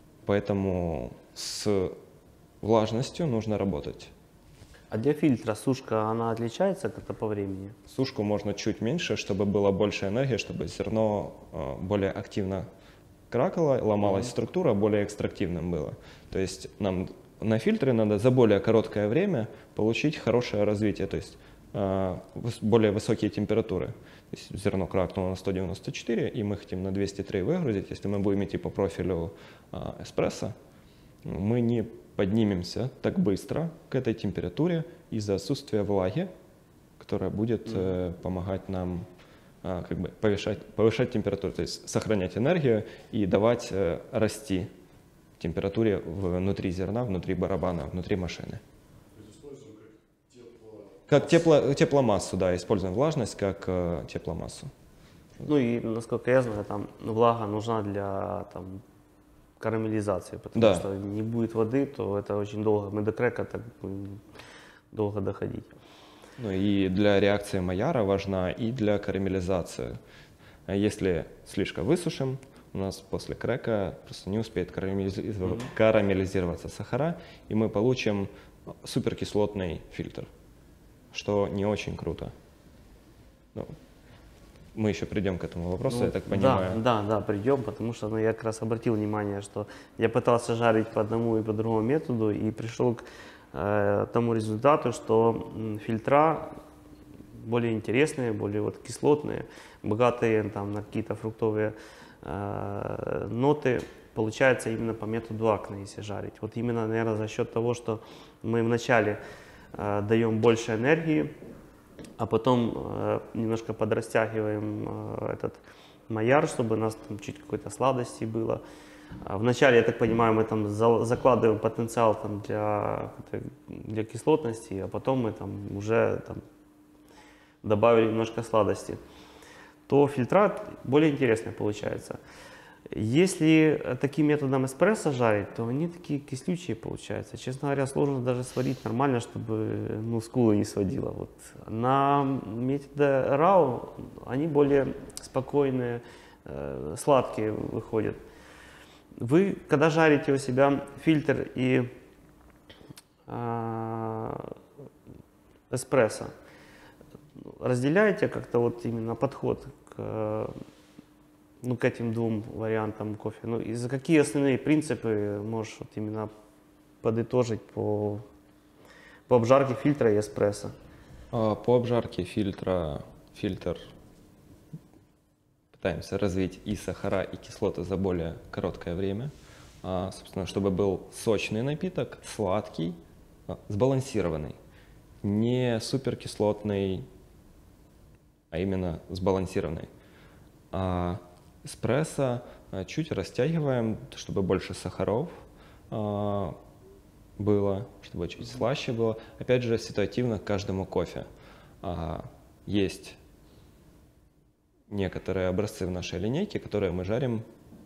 поэтому с влажностью нужно работать. А для фильтра сушка, она отличается как-то по времени? Сушку можно чуть меньше, чтобы было больше энергии, чтобы зерно а, более активно кракало, ломалась Мгм. структура, более экстрактивным было. То есть нам на фильтре надо за более короткое время получить хорошее развитие, то есть э, выс- более высокие температуры. То есть зерно кракнуло на сто девяносто четыре, и мы хотим на двести три выгрузить. Если мы будем идти по профилю э, эспрессо, мы не поднимемся так быстро к этой температуре из-за отсутствия влаги, которая будет э, помогать нам э, как бы повышать, повышать температуру, то есть сохранять энергию и давать э, расти температуре внутри зерна, внутри барабана, внутри машины. Как тепло, тепломассу, да, используем влажность как э, тепломассу. Ну и, насколько я знаю, там влага нужна для там, карамелизации, потому Да. что не будет воды, то это очень долго, мы до крека так будем долго доходить. Ну и для реакции Майяра важна и для карамелизации. А если слишком высушим, у нас после крека просто не успеет карамелизироваться, карамелизироваться сахара, и мы получим суперкислотный фильтр, что не очень круто. Ну, мы еще придем к этому вопросу, Ну, я так понимаю. Да, да, да, придем, потому что ну, я как раз обратил внимание, что я пытался жарить по одному и по другому методу и пришел к э, тому результату, что м, фильтра более интересные, более вот кислотные, богатые там, на какие-то фруктовые э, ноты, получается именно по методу акне, если жарить. Вот именно, наверное, за счет того, что мы вначале э, даем больше энергии, а потом э, немножко подрастягиваем э, этот Майяр, чтобы у нас там чуть какой-то сладости было. А вначале, я так понимаю, мы там за, закладываем потенциал там, для, для кислотности, а потом мы там уже там, добавили немножко сладости. То фильтра более интересный получается. Если таким методом эспрессо жарить, то они такие кислючие получаются. Честно говоря, сложно даже сварить нормально, чтобы ну, скулы не сводило. Вот. На методе рау они более спокойные, э, сладкие выходят. Вы, когда жарите у себя фильтр и э, эспрессо, разделяете как-то вот именно подход к, ну, к этим двум вариантам кофе? Ну, и за какие основные принципы можешь вот именно подытожить по, по обжарке фильтра и эспрессо? По обжарке фильтра, фильтр пытаемся развить и сахара, и кислоты за более короткое время. Собственно, чтобы был сочный напиток, сладкий, сбалансированный. Не суперкислотный, а именно сбалансированный. А эспрессо чуть растягиваем, чтобы больше сахаров а, было, чтобы чуть слаще было. Опять же, ситуативно к каждому кофе. А, есть некоторые образцы в нашей линейке, которые мы жарим,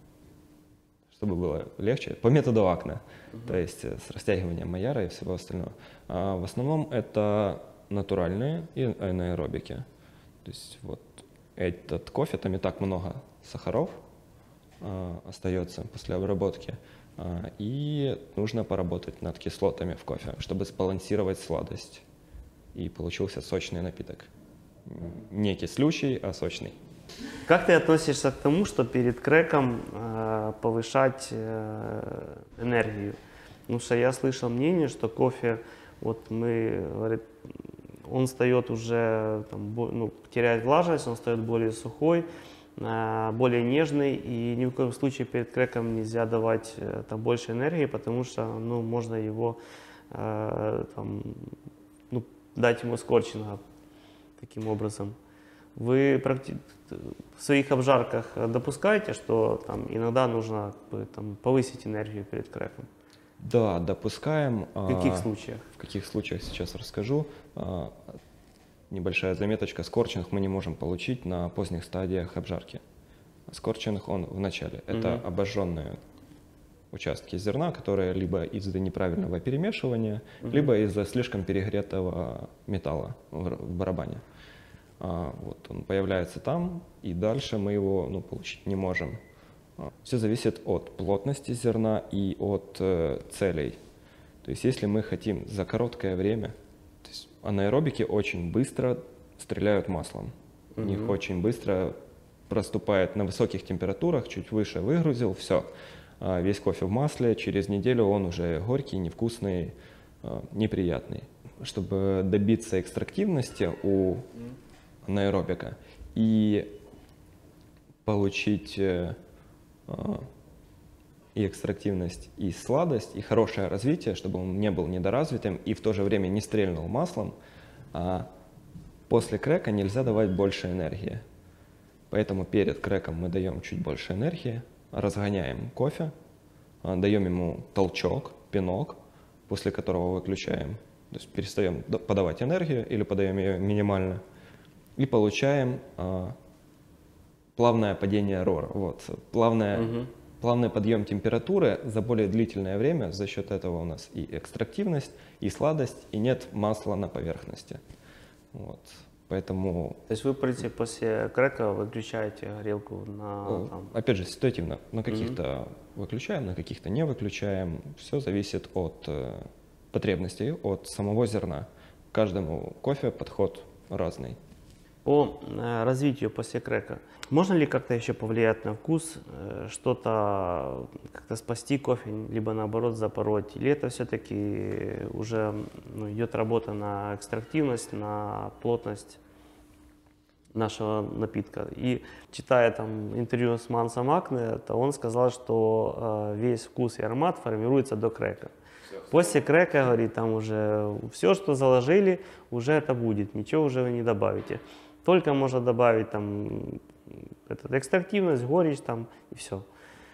чтобы было легче, по методу Акне, uh-huh. то есть с растягиванием Майяра и всего остального. А в основном это натуральные и анаэробики. То есть вот этот кофе, там и так много сахаров а, остается после обработки, а, и нужно поработать над кислотами в кофе, чтобы сбалансировать сладость, и получился сочный напиток. Не кислющий, а сочный. Как ты относишься к тому, что перед крэком э, повышать э, энергию? Потому что я слышал мнение, что кофе, вот мы, говорит, он встает уже, там, ну, теряет влажность, он встает более сухой, э, более нежный, и ни в коем случае перед крэком нельзя давать э, там, больше энергии, потому что ну, можно его э, там, ну, дать ему скорчинга таким образом. Вы в своих обжарках допускаете, что там, иногда нужно как бы, там, повысить энергию перед крэком? Да, допускаем. В каких случаях? В каких случаях сейчас расскажу. Небольшая заметочка. Скорчинг мы не можем получить на поздних стадиях обжарки. Скорчинг он в начале. Это угу. обожженные участки зерна, которые либо из-за неправильного перемешивания, угу. либо из-за слишком перегретого металла в барабане. А, вот он появляется там, и дальше мы его ну, получить не можем. А, все зависит от плотности зерна и от э, целей. То есть если мы хотим за короткое время, то есть анаэробики очень быстро стреляют маслом. Mm-hmm. У них очень быстро проступает на высоких температурах, чуть выше выгрузил, все. А, весь кофе в масле, через неделю он уже горький, невкусный, а, неприятный. Чтобы добиться экстрактивности у анаэробика и получить э, э, и экстрактивность, и сладость, и хорошее развитие, чтобы он не был недоразвитым и в то же время не стрельнул маслом, а после крэка нельзя давать больше энергии. Поэтому перед крэком мы даем чуть больше энергии, разгоняем кофе, э, даем ему толчок, пинок, после которого выключаем, то есть перестаем подавать энергию или подаем ее минимально. И получаем а, плавное падение рора, вот, плавное, угу. плавный подъем температуры за более длительное время. За счет этого у нас и экстрактивность, и сладость, и нет масла на поверхности. Вот, поэтому... То есть вы после крэка выключаете горелку на... Там... Опять же, ситуативно. На каких-то угу. выключаем, на каких-то не выключаем. Все зависит от э, потребностей, от самого зерна. К каждому кофе подход разный. По э, развитию после крэка. Можно ли как-то еще повлиять на вкус, э, что-то как-то спасти кофе, либо наоборот запороть? Или это все-таки уже ну, идет работа на экстрактивность, на плотность нашего напитка? И читая там интервью с Мансом Акне, то он сказал, что э, весь вкус и аромат формируется до крэка. После крэка, говорит, там уже все, что заложили, уже это будет, ничего уже вы не добавите. Только можно добавить там этот, экстрактивность, горечь там и все.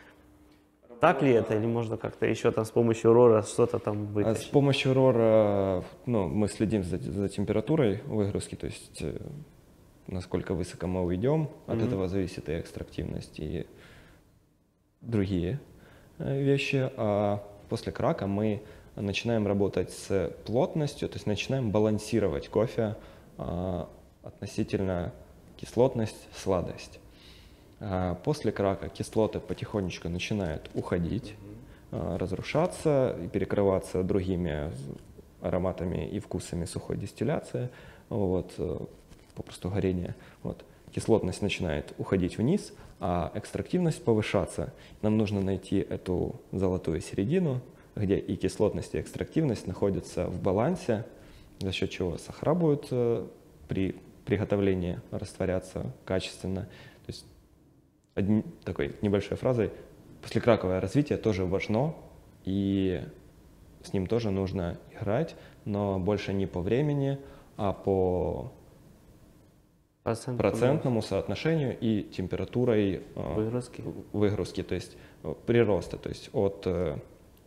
Так ли это, или можно как-то еще там с помощью рора что-то там вытащить? С помощью рора ну, мы следим за, за температурой выгрузки, то есть насколько высоко мы уйдем, от mm-hmm. этого зависит и экстрактивность, и другие э, вещи. А после крака мы начинаем работать с плотностью, то есть начинаем балансировать кофе э, относительно кислотность, сладость. А после крака кислоты потихонечку начинают уходить, э, разрушаться и перекрываться другими ароматами и вкусами сухой дистилляции, вот, э, попросту горения. Вот. Кислотность начинает уходить вниз, а экстрактивность повышаться. Нам нужно найти эту золотую середину, где и кислотность, и экстрактивность находятся в балансе, за счет чего сахара будут э, при приготовлении растворяться качественно. То есть одни, такой небольшой фразой, послекраковое развитие тоже важно, и с ним тоже нужно играть, но больше не по времени, а по Процент, процентному соотношению и температурой э, выгрузки. выгрузки, то есть э, прироста, то есть от э,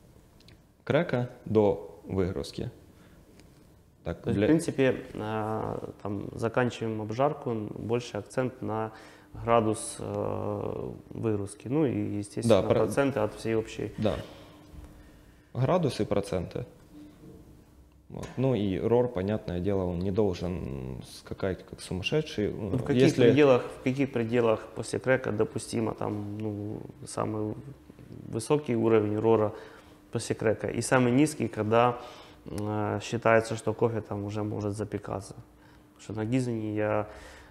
крека до выгрузки. Так, То есть, для... в принципе, э, там, заканчиваем обжарку, больше акцент на градус э, выгрузки, ну и, естественно, Да, про- проценты от всей общей. Да. Градусы и проценты. Вот. Ну и рор, понятное дело, он не должен скакать как сумасшедший. Ну, в каких Если... пределах, в каких пределах после крека допустимо там, ну, самый высокий уровень рора после крека и самый низкий, когда э, считается, что кофе там уже может запекаться. Потому что на Гизене я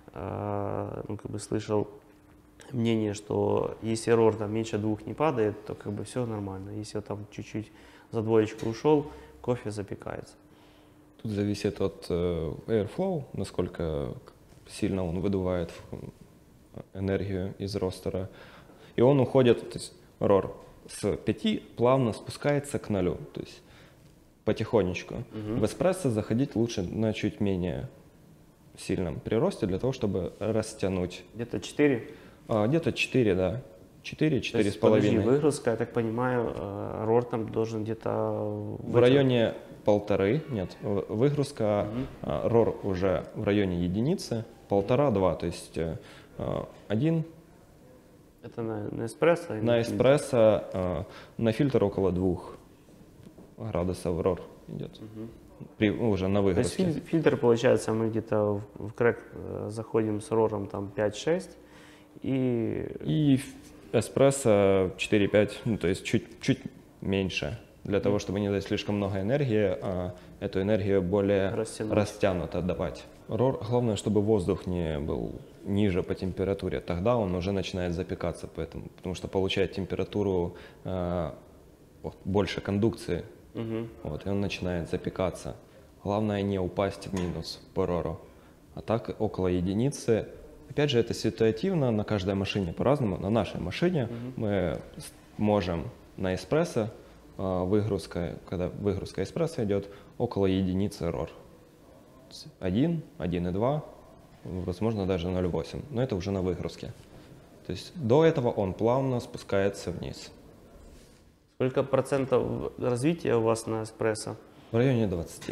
э, ну, как бы слышал мнение, что если рор там меньше двух не падает, то как бы все нормально. Если он там чуть-чуть за двоечку ушел, кофе запекается. Тут зависит от э, airflow, насколько сильно он выдувает энергию из ростера. И он уходит, то есть рор с пяти плавно спускается к нулю, то есть потихонечку. Угу. В эспрессо заходить лучше на чуть менее сильном приросте для того, чтобы растянуть. Где-то четыре? А, где-то четыре, да. четыре, четыре с Подожди, половиной. выгрузка, я так понимаю, э, рор там должен где-то... В районе полторы, нет, в- выгрузка, Мгм. а, рор уже в районе единицы, полтора-два, то есть э, а, один Это на, на эспрессо? и на фильтр? эспрессо, а, на фильтр около двух градусов рор идет, при, уже на То есть выгрузке. филь- фильтр, получается, мы где-то в, в крэк э, заходим с рором там пять-шесть и... И ф- эспрессо четыре-пять, ну, то есть чуть, чуть меньше, для того, чтобы не дать слишком много энергии, а эту энергию более Растянуть. растянуто давать. Рор, главное, чтобы воздух не был ниже по температуре, тогда он уже начинает запекаться, поэтому, потому что получает температуру э, вот, больше кондукции, Мгм. вот, и он начинает запекаться. Главное не упасть в минус по рору. А так около единицы. Опять же, это ситуативно, на каждой машине по-разному. На нашей машине мы с- можем на эспрессо, э, выгрузка, когда выгрузка эспрессо идет, около единицы рор. один, один и два, возможно даже ноль целых восемь, но это уже на выгрузке. То есть до этого он плавно спускается вниз. Сколько процентов развития у вас на эспрессо? В районе двадцати.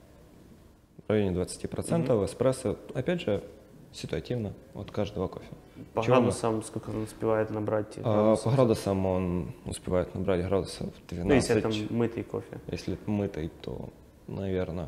В районе двадцати процентов эспрессо, опять же, ситуативно от каждого кофе. По Чего градусам сколько он успевает набрать? А, градусов? по градусам он успевает набрать градусов Ну, если двенадцать. это мытый кофе. Если мытый, то, наверное,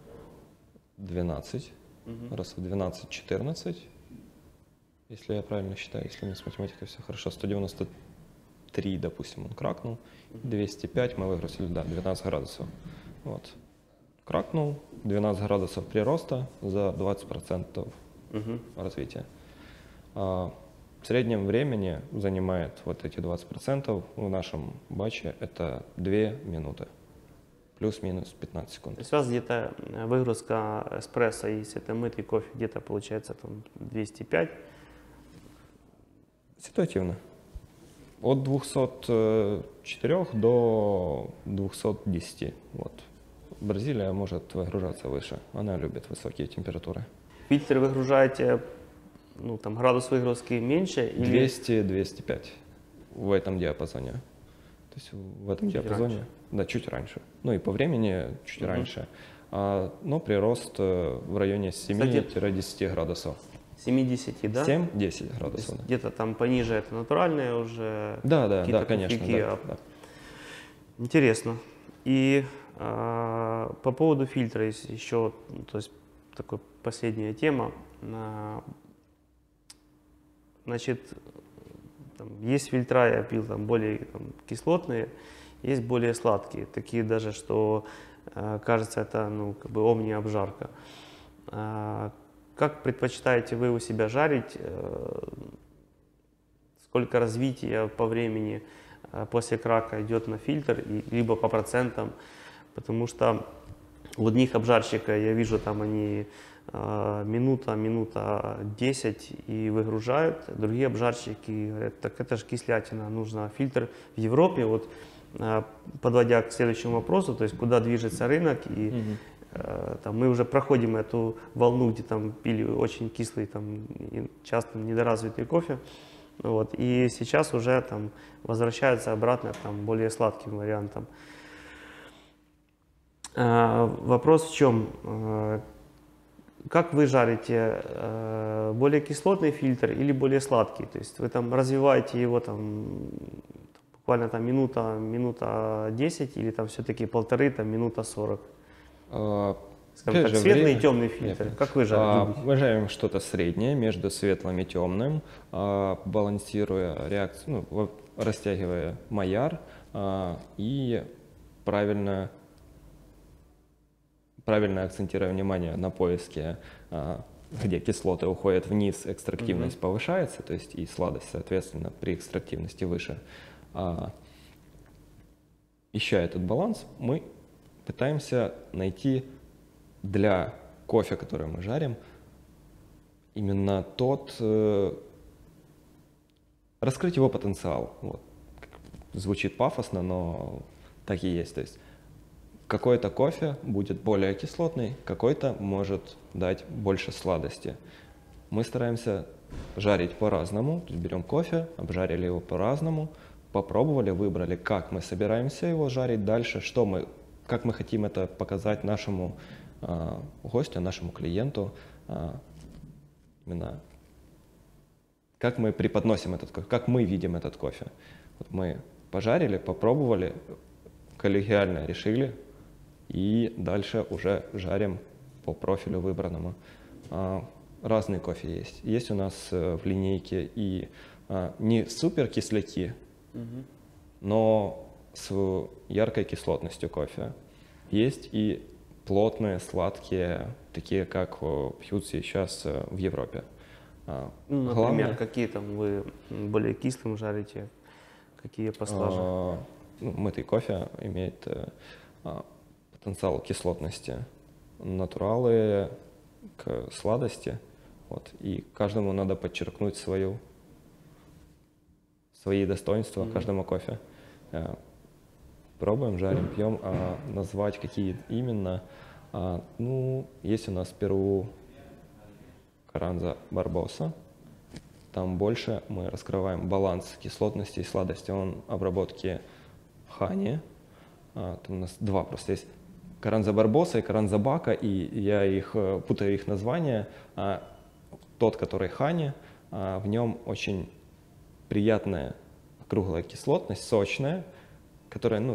двенадцать. Раз в двенадцать-четырнадцать. Если я правильно считаю, если у меня с математикой все хорошо. сто девяносто три, допустим, он кракнул. двести пять мы выгрузили, да, двенадцать градусов. Вот. Кракнул, двенадцать градусов прироста за двадцать процентов Мгм. развития. А в среднем времени занимает вот эти двадцать процентов в нашем батче это две минуты. Плюс-минус пятнадцать секунд. То есть у вас где-то э, выгрузка эспрессо, если это мытый кофе, где-то получается там двести пять. Ситуативно. От двухсот четырёх до двухсот десяти. Вот. Бразилия может выгружаться выше. Она любит высокие температуры. Фильтр выгружаете, ну там градус выгрузки меньше или двести - двести пять в этом диапазоне. То есть в этом Чуть диапазоне, раньше. да, чуть раньше. Ну и по времени чуть Мгм. раньше. А, но прирост э, в районе семи-десяти градусов. семь-десять, да? семь-десять градусов. Да. Где-то там пониже это натуральные уже. Да, да, да, конечно. Кофейки, Да, а... да. Интересно. И а, по поводу фильтра есть еще, то есть такая последняя тема. А, значит, там, есть фильтра, я пил там более там, кислотные, есть более сладкие, такие даже, что а, кажется, это ну как бы омни-обжарка. А, как предпочитаете вы у себя жарить? Сколько развития по времени после крака идет на фильтр, и, либо по процентам? Потому что у одних обжарщика я вижу, там они э, минута, минута десять и выгружают. Другие обжарщики говорят, так это же кислятина, нужно фильтр. В Европе, вот э, подводя к следующему вопросу, то есть куда движется рынок, и Угу. э, там, мы уже проходим эту волну, где там пили очень кислый, там, и часто недоразвитый кофе. Вот, и сейчас уже там возвращаются обратно там, более сладким вариантом. А, вопрос в чем? А, как вы жарите? А, более кислотный фильтр или более сладкий? То есть вы там развиваете его там, буквально там минута, минута десять или там все-таки полторы, там минута сорок? А, Скажем так, же, светлый время... и темный фильтр. Нет. Как вы жарите? А, мы жарим что-то среднее между светлым и темным, а, балансируя реакцию, ну, растягивая Майяр а, и правильно, правильно акцентируя внимание на поиске, а, где кислоты уходят вниз, экстрактивность mm-hmm. повышается, то есть и сладость, соответственно, при экстрактивности выше. А, ища этот баланс, мы пытаемся найти для кофе, который мы жарим, именно тот, э, раскрыть его потенциал. Вот. Звучит пафосно, но так и есть. То есть какой-то кофе будет более кислотный, какой-то может дать больше сладости. Мы стараемся жарить по-разному. То есть берем кофе, обжарили его по-разному, попробовали, выбрали, как мы собираемся его жарить дальше, что мы, как мы хотим это показать нашему гостю, нашему клиенту, именно как мы преподносим этот кофе, как мы видим этот кофе. Вот мы пожарили, попробовали, коллегиально решили и дальше уже жарим по профилю выбранному. Разные кофе есть. Есть у нас в линейке и не супер кисляки, угу. но с яркой кислотностью кофе. Есть и плотные, сладкие, такие, как пьются сейчас в Европе. Ну, например, Главное, какие там вы более кислым жарите, какие послаже? А, ну, мытый кофе имеет а, потенциал кислотности, натуралы к сладости. Вот, и каждому надо подчеркнуть свою, свои достоинства mm-hmm. каждому кофе. Пробуем, жарим, пьем, а назвать какие именно. А, ну, есть у нас в Перу Каранза Барбоса. Там больше мы раскрываем баланс кислотности и сладости. Он обработки хани. А, там у нас два просто есть. Каранза Барбоса и Каранза Бака, и я их путаю их названия. А, тот, который хани, а, в нем очень приятная круглая кислотность, сочная, которая, ну,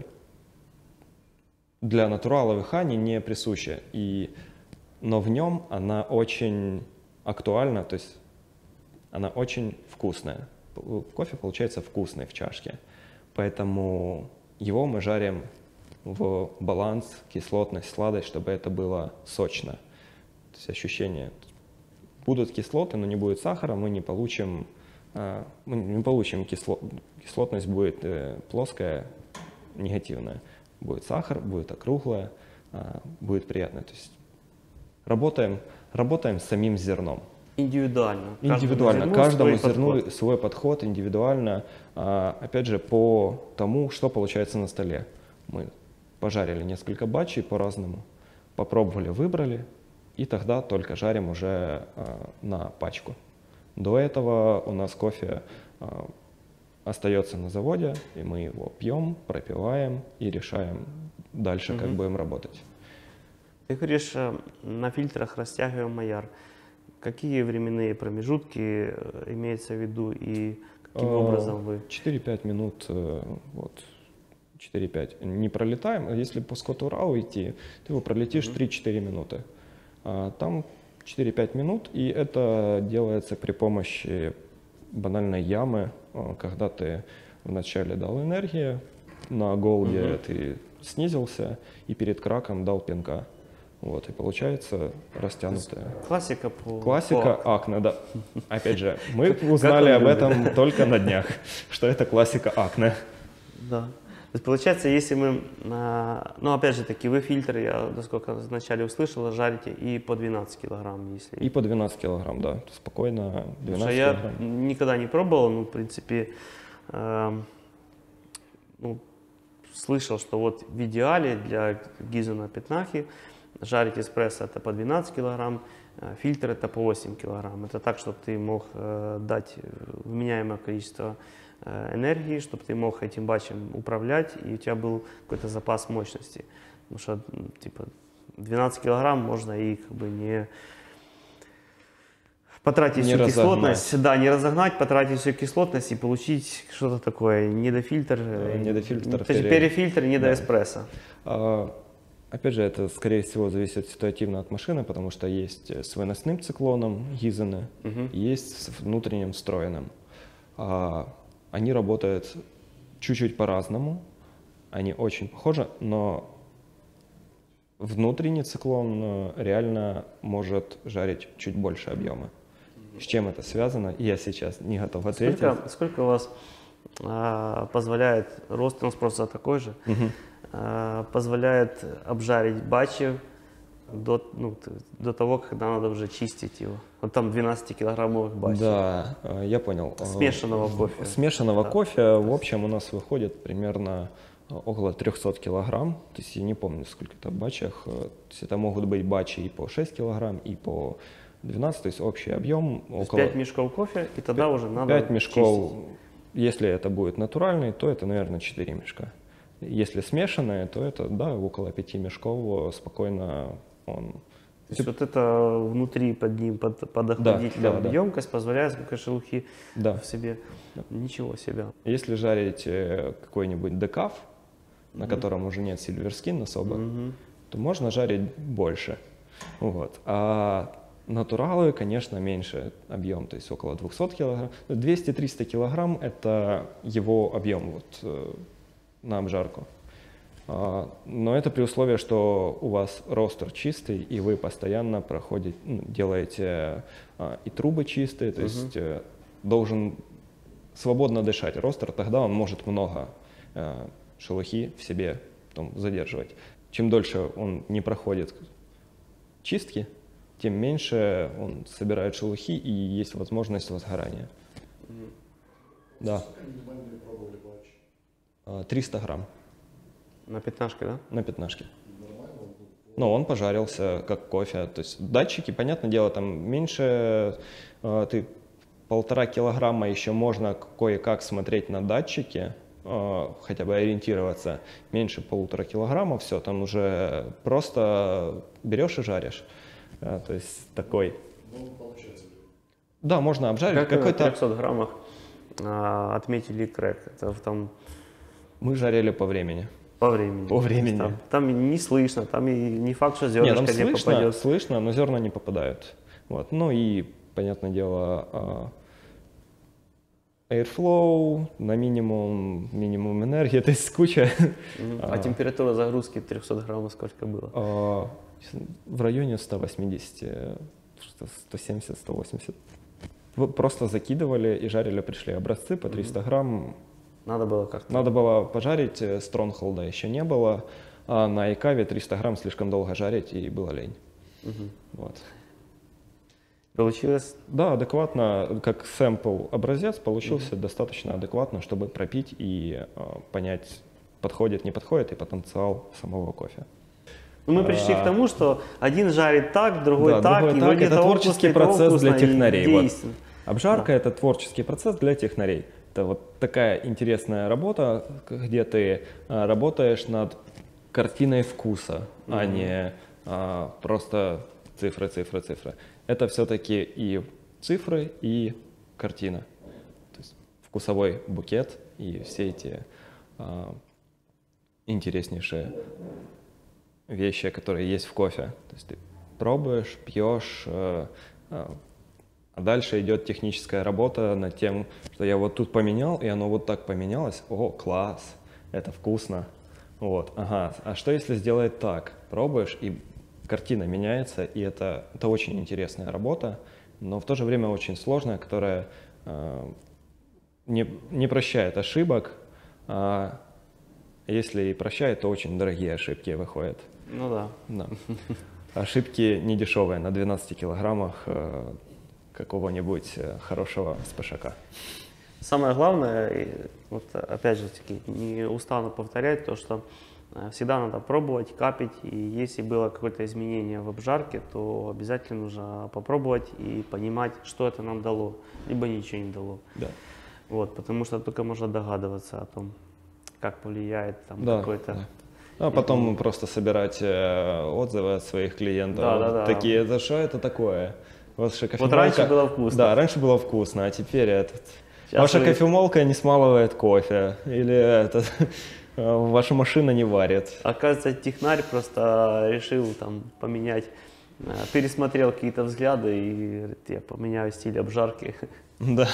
для натуралов и хани не присуща, и, но в нем она очень актуальна, то есть она очень вкусная. Кофе получается вкусный в чашке, поэтому его мы жарим в баланс, кислотность, сладость, чтобы это было сочно. То есть ощущение, будут кислоты, но не будет сахара, мы не получим, мы не получим кисло, кислотность будет плоская, негативная. Будет сахар, будет округлое, будет приятно. То есть работаем, работаем с самим зерном. Индивидуально. Индивидуально. Каждому зерну, каждому зерну свой подход, индивидуально. Опять же, по тому, что получается на столе. Мы пожарили несколько батчей по-разному, попробовали, выбрали, и тогда только жарим уже на пачку. До этого у нас кофе остается на заводе, и мы его пьем, пропиваем и решаем дальше, угу. как будем работать. Ты говоришь, на фильтрах растягиваем Майяр. Какие временные промежутки имеется в виду и каким образом вы? четыре-пять минут, вот, четыре-пять. Не пролетаем, если по Скотт-Урау идти, ты его пролетишь три-четыре минуты. А там четыре-пять минут, и это делается при помощи банальной ямы, когда ты вначале дал энергии, на голде uh-huh. ты снизился и перед краком дал пинка. Вот, и получается растянутая. Классика по... Классика по... Акне, да. Опять же, мы узнали об этом только на днях, что это классика Акне. Да. То есть получается, если мы, ну опять же таки, вы фильтр, я насколько вначале услышал, жарите и по двенадцать килограмм, если... И по двенадцать килограмм, да, спокойно двенадцать я килограмм. Никогда не пробовал, ну, в принципе, э, ну, слышал, что вот в идеале для Гизуна Пятнахи жарить эспрессо это по двенадцать килограмм, фильтр это по восемь килограмм. Это так, чтобы ты мог э, дать вменяемое количество э, энергии, чтобы ты мог этим батчем управлять, и у тебя был какой-то запас мощности. Потому что, типа, двенадцать килограмм можно и как бы не потратить не всю разогнать. кислотность, да, не разогнать, потратить всю кислотность и получить что-то такое, недофильтр, недофильтр, то есть перефильтр, недоэспрессо. А, опять же, это, скорее всего, зависит ситуативно от машины, потому что есть с выносным циклоном Гизены, угу. и есть с внутренним встроенным. А, они работают чуть-чуть по-разному, они очень похожи, но внутренний циклон реально может жарить чуть больше объема. С чем это связано, я сейчас не готов ответить. Сколько, сколько у вас а, позволяет, рост у нас просто такой же, угу. а, позволяет обжарить батчи до, ну, до того, когда надо уже чистить его? Вот там двенадцатикилограммовых батчей. Да, я понял. Смешанного кофе. Смешанного да. кофе, в общем, у нас выходит примерно около трехсот килограмм. То есть я не помню, сколько это в батчах. То есть это могут быть батчи и по шесть килограмм, и по двенадцать, то есть общий объем то около... пять мешков кофе, и тогда уже надо пять мешков, чистить. Если это будет натуральный, то это, наверное, четыре мешка. Если смешанные, то это, да, около пяти мешков спокойно он... То есть вот это внутри под ним, под, под охладителем, да, да, емкость да. позволяет сколько шелухи да. в себе. Да. Ничего себе. Если жарить какой-нибудь декаф, на mm-hmm. котором уже нет сильверскин особо, mm-hmm. то можно жарить больше. Вот. А натуралы, конечно, меньше объем, то есть около двухсот килограмм. двести-триста килограмм – это его объем вот, э, на обжарку. А, но это при условии, что у вас ростер чистый, и вы постоянно проходите, ну, делаете а, и трубы чистые, то uh-huh. есть э, должен свободно дышать ростер, тогда он может много э, шелухи в себе потом задерживать. Чем дольше он не проходит чистки, тем меньше он собирает шелухи и есть возможность возгорания. Mm. Да. триста грамм. На пятнашке, да? На пятнашке. Но он пожарился как кофе. То есть датчики, понятное дело, там меньше, ты полтора килограмма еще можно кое-как смотреть на датчики, хотя бы ориентироваться. Меньше полутора килограмма, все, там уже просто берешь и жаришь. А, то есть такой. Ну, получается. Да, можно обжарить. Как какой-то... в трехсот граммах а, отметили крэк? Это там... Мы жарили по времени. По времени. По времени. Там, там не слышно, там и не факт, что зернышко Нет, там не слышно, попадет. слышно, но зерна не попадают. Вот. Ну и, понятное дело, airflow на минимум, минимум энергии, то есть куча. Mm-hmm. А, а температура загрузки трехсот граммов сколько было? А, в районе ста восьмидесяти, сто семьдесят — сто восемьдесят. Просто закидывали и жарили, пришли образцы по триста грамм. Надо было как-то? Надо было пожарить, Стронгхолда еще не было, а на Айкаве триста грамм слишком долго жарить и было лень. Угу. Вот. Получилось? Да, адекватно, как сэмпл образец получился угу. достаточно адекватно, чтобы пропить и э, понять, подходит, не подходит, и потенциал самого кофе. Ну, мы пришли а, к тому, что один жарит так, другой да, так, другой и так. Это творческий процесс для технарей. Вот. Обжарка да. это творческий процесс для технарей. Это вот такая интересная работа, где ты а, работаешь над картиной вкуса, mm-hmm. а не а, просто цифры, цифры, цифры. Это все-таки и цифры, и картина. То есть вкусовой букет и все эти а, интереснейшие вещи, которые есть в кофе. То есть ты пробуешь, пьешь, а, а, а дальше идет техническая работа над тем, что я вот тут поменял, и оно вот так поменялось. О, класс, это вкусно. Вот, ага, а что если сделать так? Пробуешь, и картина меняется, и это, это очень интересная работа, но в то же время очень сложная, которая э, не, не прощает ошибок, а если и прощает, то очень дорогие ошибки выходят. Ну да. Да. Ошибки не дешевые, на двенадцати килограммах э, какого-нибудь э, хорошего спешака. Самое главное, и вот опять же таки, не устану повторять то, что всегда надо пробовать, капить, и если было какое-то изменение в обжарке, то обязательно нужно попробовать и понимать, что это нам дало, либо ничего не дало. Да. Вот, потому что только можно догадываться о том, как повлияет там Да, какой-то... да. А потом просто собирать э, отзывы от своих клиентов. Да, да, да. Такие, за что это такое? Ваша Вот раньше было вкусно. Да, раньше было вкусно, а теперь этот... Сейчас Ваша вы... кофемолка не смалывает кофе, или этот, ваша машина не варит. Оказывается, технарь просто решил там поменять, пересмотрел какие-то взгляды и говорит, я поменяю стиль обжарки. Да.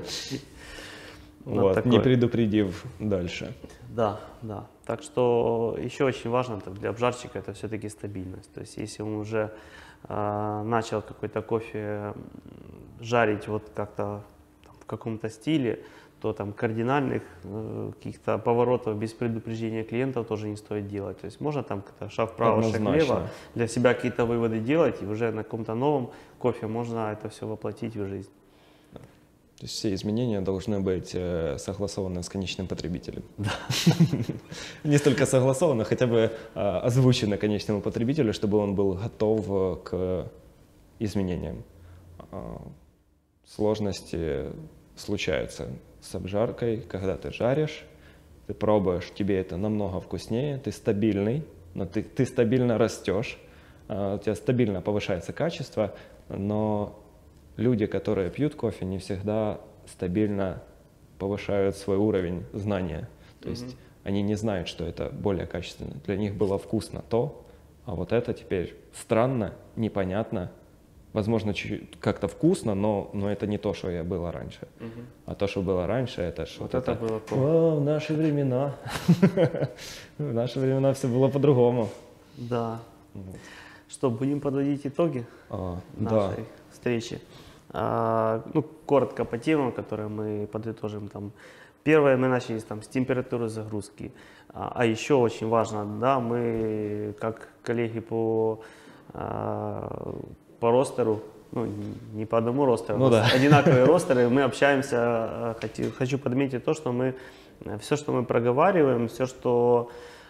Вот, такое. не предупредив дальше. Да, да. Так что еще очень важно для обжарщика это все-таки стабильность. То есть если он уже э, начал какой-то кофе жарить вот как-то в каком-то стиле, то там кардинальных э, каких-то поворотов без предупреждения клиентов тоже не стоит делать. То есть можно там шаг вправо, шаг влево, для себя какие-то выводы делать, и уже на каком-то новом кофе можно это все воплотить в жизнь. То есть все изменения должны быть э, согласованы с конечным потребителем. Да. Не столько согласованы, хотя бы э, озвучены конечному потребителю, чтобы он был готов к изменениям. Э, сложности случаются с обжаркой, когда ты жаришь, ты пробуешь, тебе это намного вкуснее, ты стабильный, но ты, ты стабильно растешь, э, у тебя стабильно повышается качество, но люди, которые пьют кофе, не всегда стабильно повышают свой уровень знания. То есть mm-hmm. они не знают, что это более качественно. Для них было вкусно то, а вот это теперь странно, непонятно. Возможно, чуть-чуть как-то вкусно, но, но это не то, что я было раньше. Mm-hmm. А то, что было раньше, это что-то... Вот это было то. О, в наши времена. В наши времена все было по-другому. Да. Что, будем подводить итоги нашей встречи? А, ну, коротко по темам, которые мы подытожим. Там, первое, мы начали там, с температуры загрузки. А, а еще очень важно, да, мы как коллеги по, а, по ростеру, ну, не по одному ростеру, ну, да. одинаковые ростеры, мы общаемся. Хочу, хочу подметить то, что мы, все, что мы проговариваем, все, что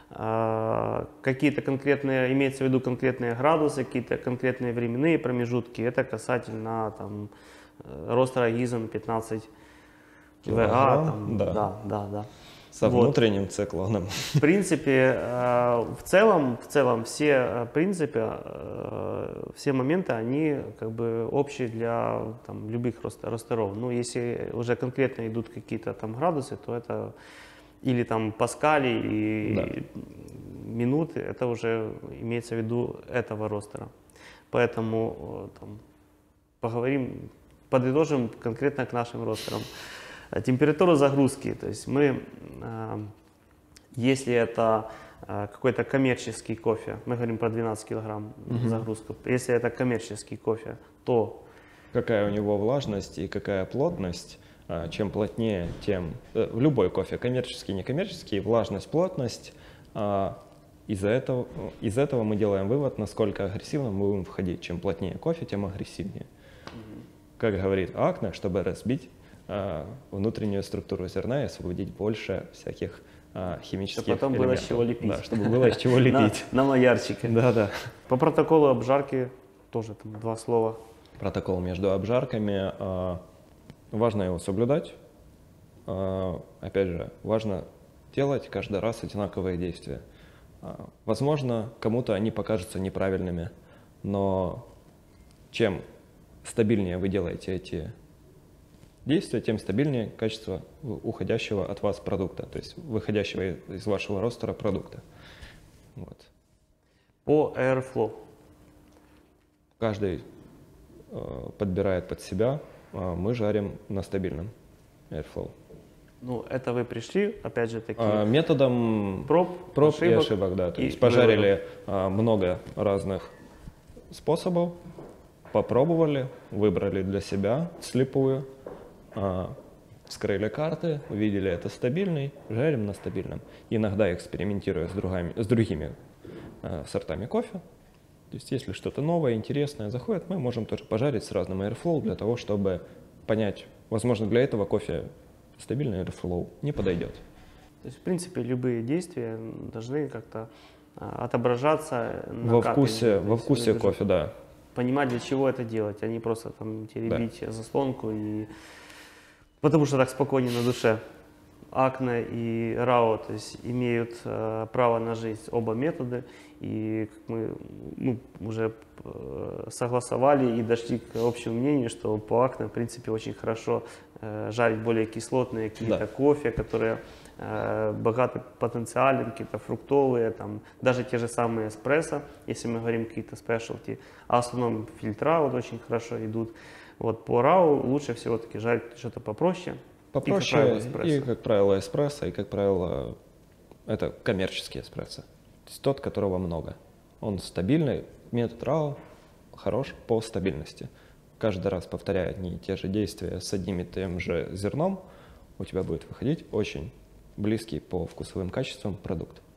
какие-то конкретные, имеется в виду конкретные градусы, какие-то конкретные временные промежутки, это касательно там ростера Гизен пятнадцать вэ а, там, да. да, да, да. Со вот. Внутренним циклоном. В принципе, в целом, в целом все принципы, все моменты, они как бы общие для там, любых ростеров. Но если уже конкретно идут какие-то там градусы, то это или там паскали и да. минуты, это уже имеется в виду этого ростера. Поэтому там, поговорим, подытожим конкретно к нашим ростерам. Температура загрузки, то есть мы, если это какой-то коммерческий кофе, мы говорим про двенадцать килограмм угу. загрузку, если это коммерческий кофе, то... Какая у него влажность и какая плотность? Чем плотнее, тем в любой кофе, коммерческий, некоммерческий, влажность, плотность. Из-за этого, из этого мы делаем вывод, насколько агрессивно мы будем входить. Чем плотнее кофе, тем агрессивнее. Mm-hmm. Как говорит Акне, чтобы разбить а, внутреннюю структуру зерна и освободить больше всяких а, химических чтобы потом элементов. Было с чего лепить. Да, чтобы было из чего лепить. На маярчике. Да, да. По протоколу обжарки тоже там два слова. Протокол между обжарками. Важно его соблюдать. Опять же, важно делать каждый раз одинаковые действия. Возможно, кому-то они покажутся неправильными, но чем стабильнее вы делаете эти действия, тем стабильнее качество уходящего от вас продукта, то есть выходящего из вашего ростера продукта. Вот. По Airflow. Каждый э, подбирает под себя, а мы жарим на стабильном Airflow. Ну, это вы пришли, опять же, таки А, методом проб, проб ошибок, и ошибок, да. То и есть пожарили а, много разных способов, попробовали, выбрали для себя слепую, а, вскрыли карты, увидели это стабильный, жарим на стабильном. Иногда экспериментируя с, другими, с другими а, сортами кофе. То есть если что-то новое, интересное заходит, мы можем тоже пожарить с разным Airflow для того, чтобы понять, возможно, для этого кофе стабильный Airflow не подойдет. То есть, в принципе, любые действия должны как-то а, отображаться на Во капельнице. вкусе, во То есть вкусе вы кофе, да. понимать, для чего это делать, а не просто там теребить заслонку. И... Потому что так спокойнее на душе. Акне и рао, то есть, имеют э, право на жизнь оба метода. И как мы ну, уже э, согласовали и дошли к общему мнению, что по акне, в принципе, очень хорошо э, жарить более кислотные какие-то Да. кофе, которые э, богаты потенциалом, какие-то фруктовые, там, даже те же самые эспрессо, если мы говорим какие-то спешлти, а в основном фильтра вот очень хорошо идут. Вот по рао лучше всего таки жарить что-то попроще. Попроще, и, как правило, и, как правило, эспрессо, и, как правило, это коммерческий эспрессо. То есть тот, которого много. Он стабильный, метод рао хорош по стабильности. Каждый раз повторяя одни и те же действия с одним и тем же зерном, у тебя будет выходить очень близкий по вкусовым качествам продукт.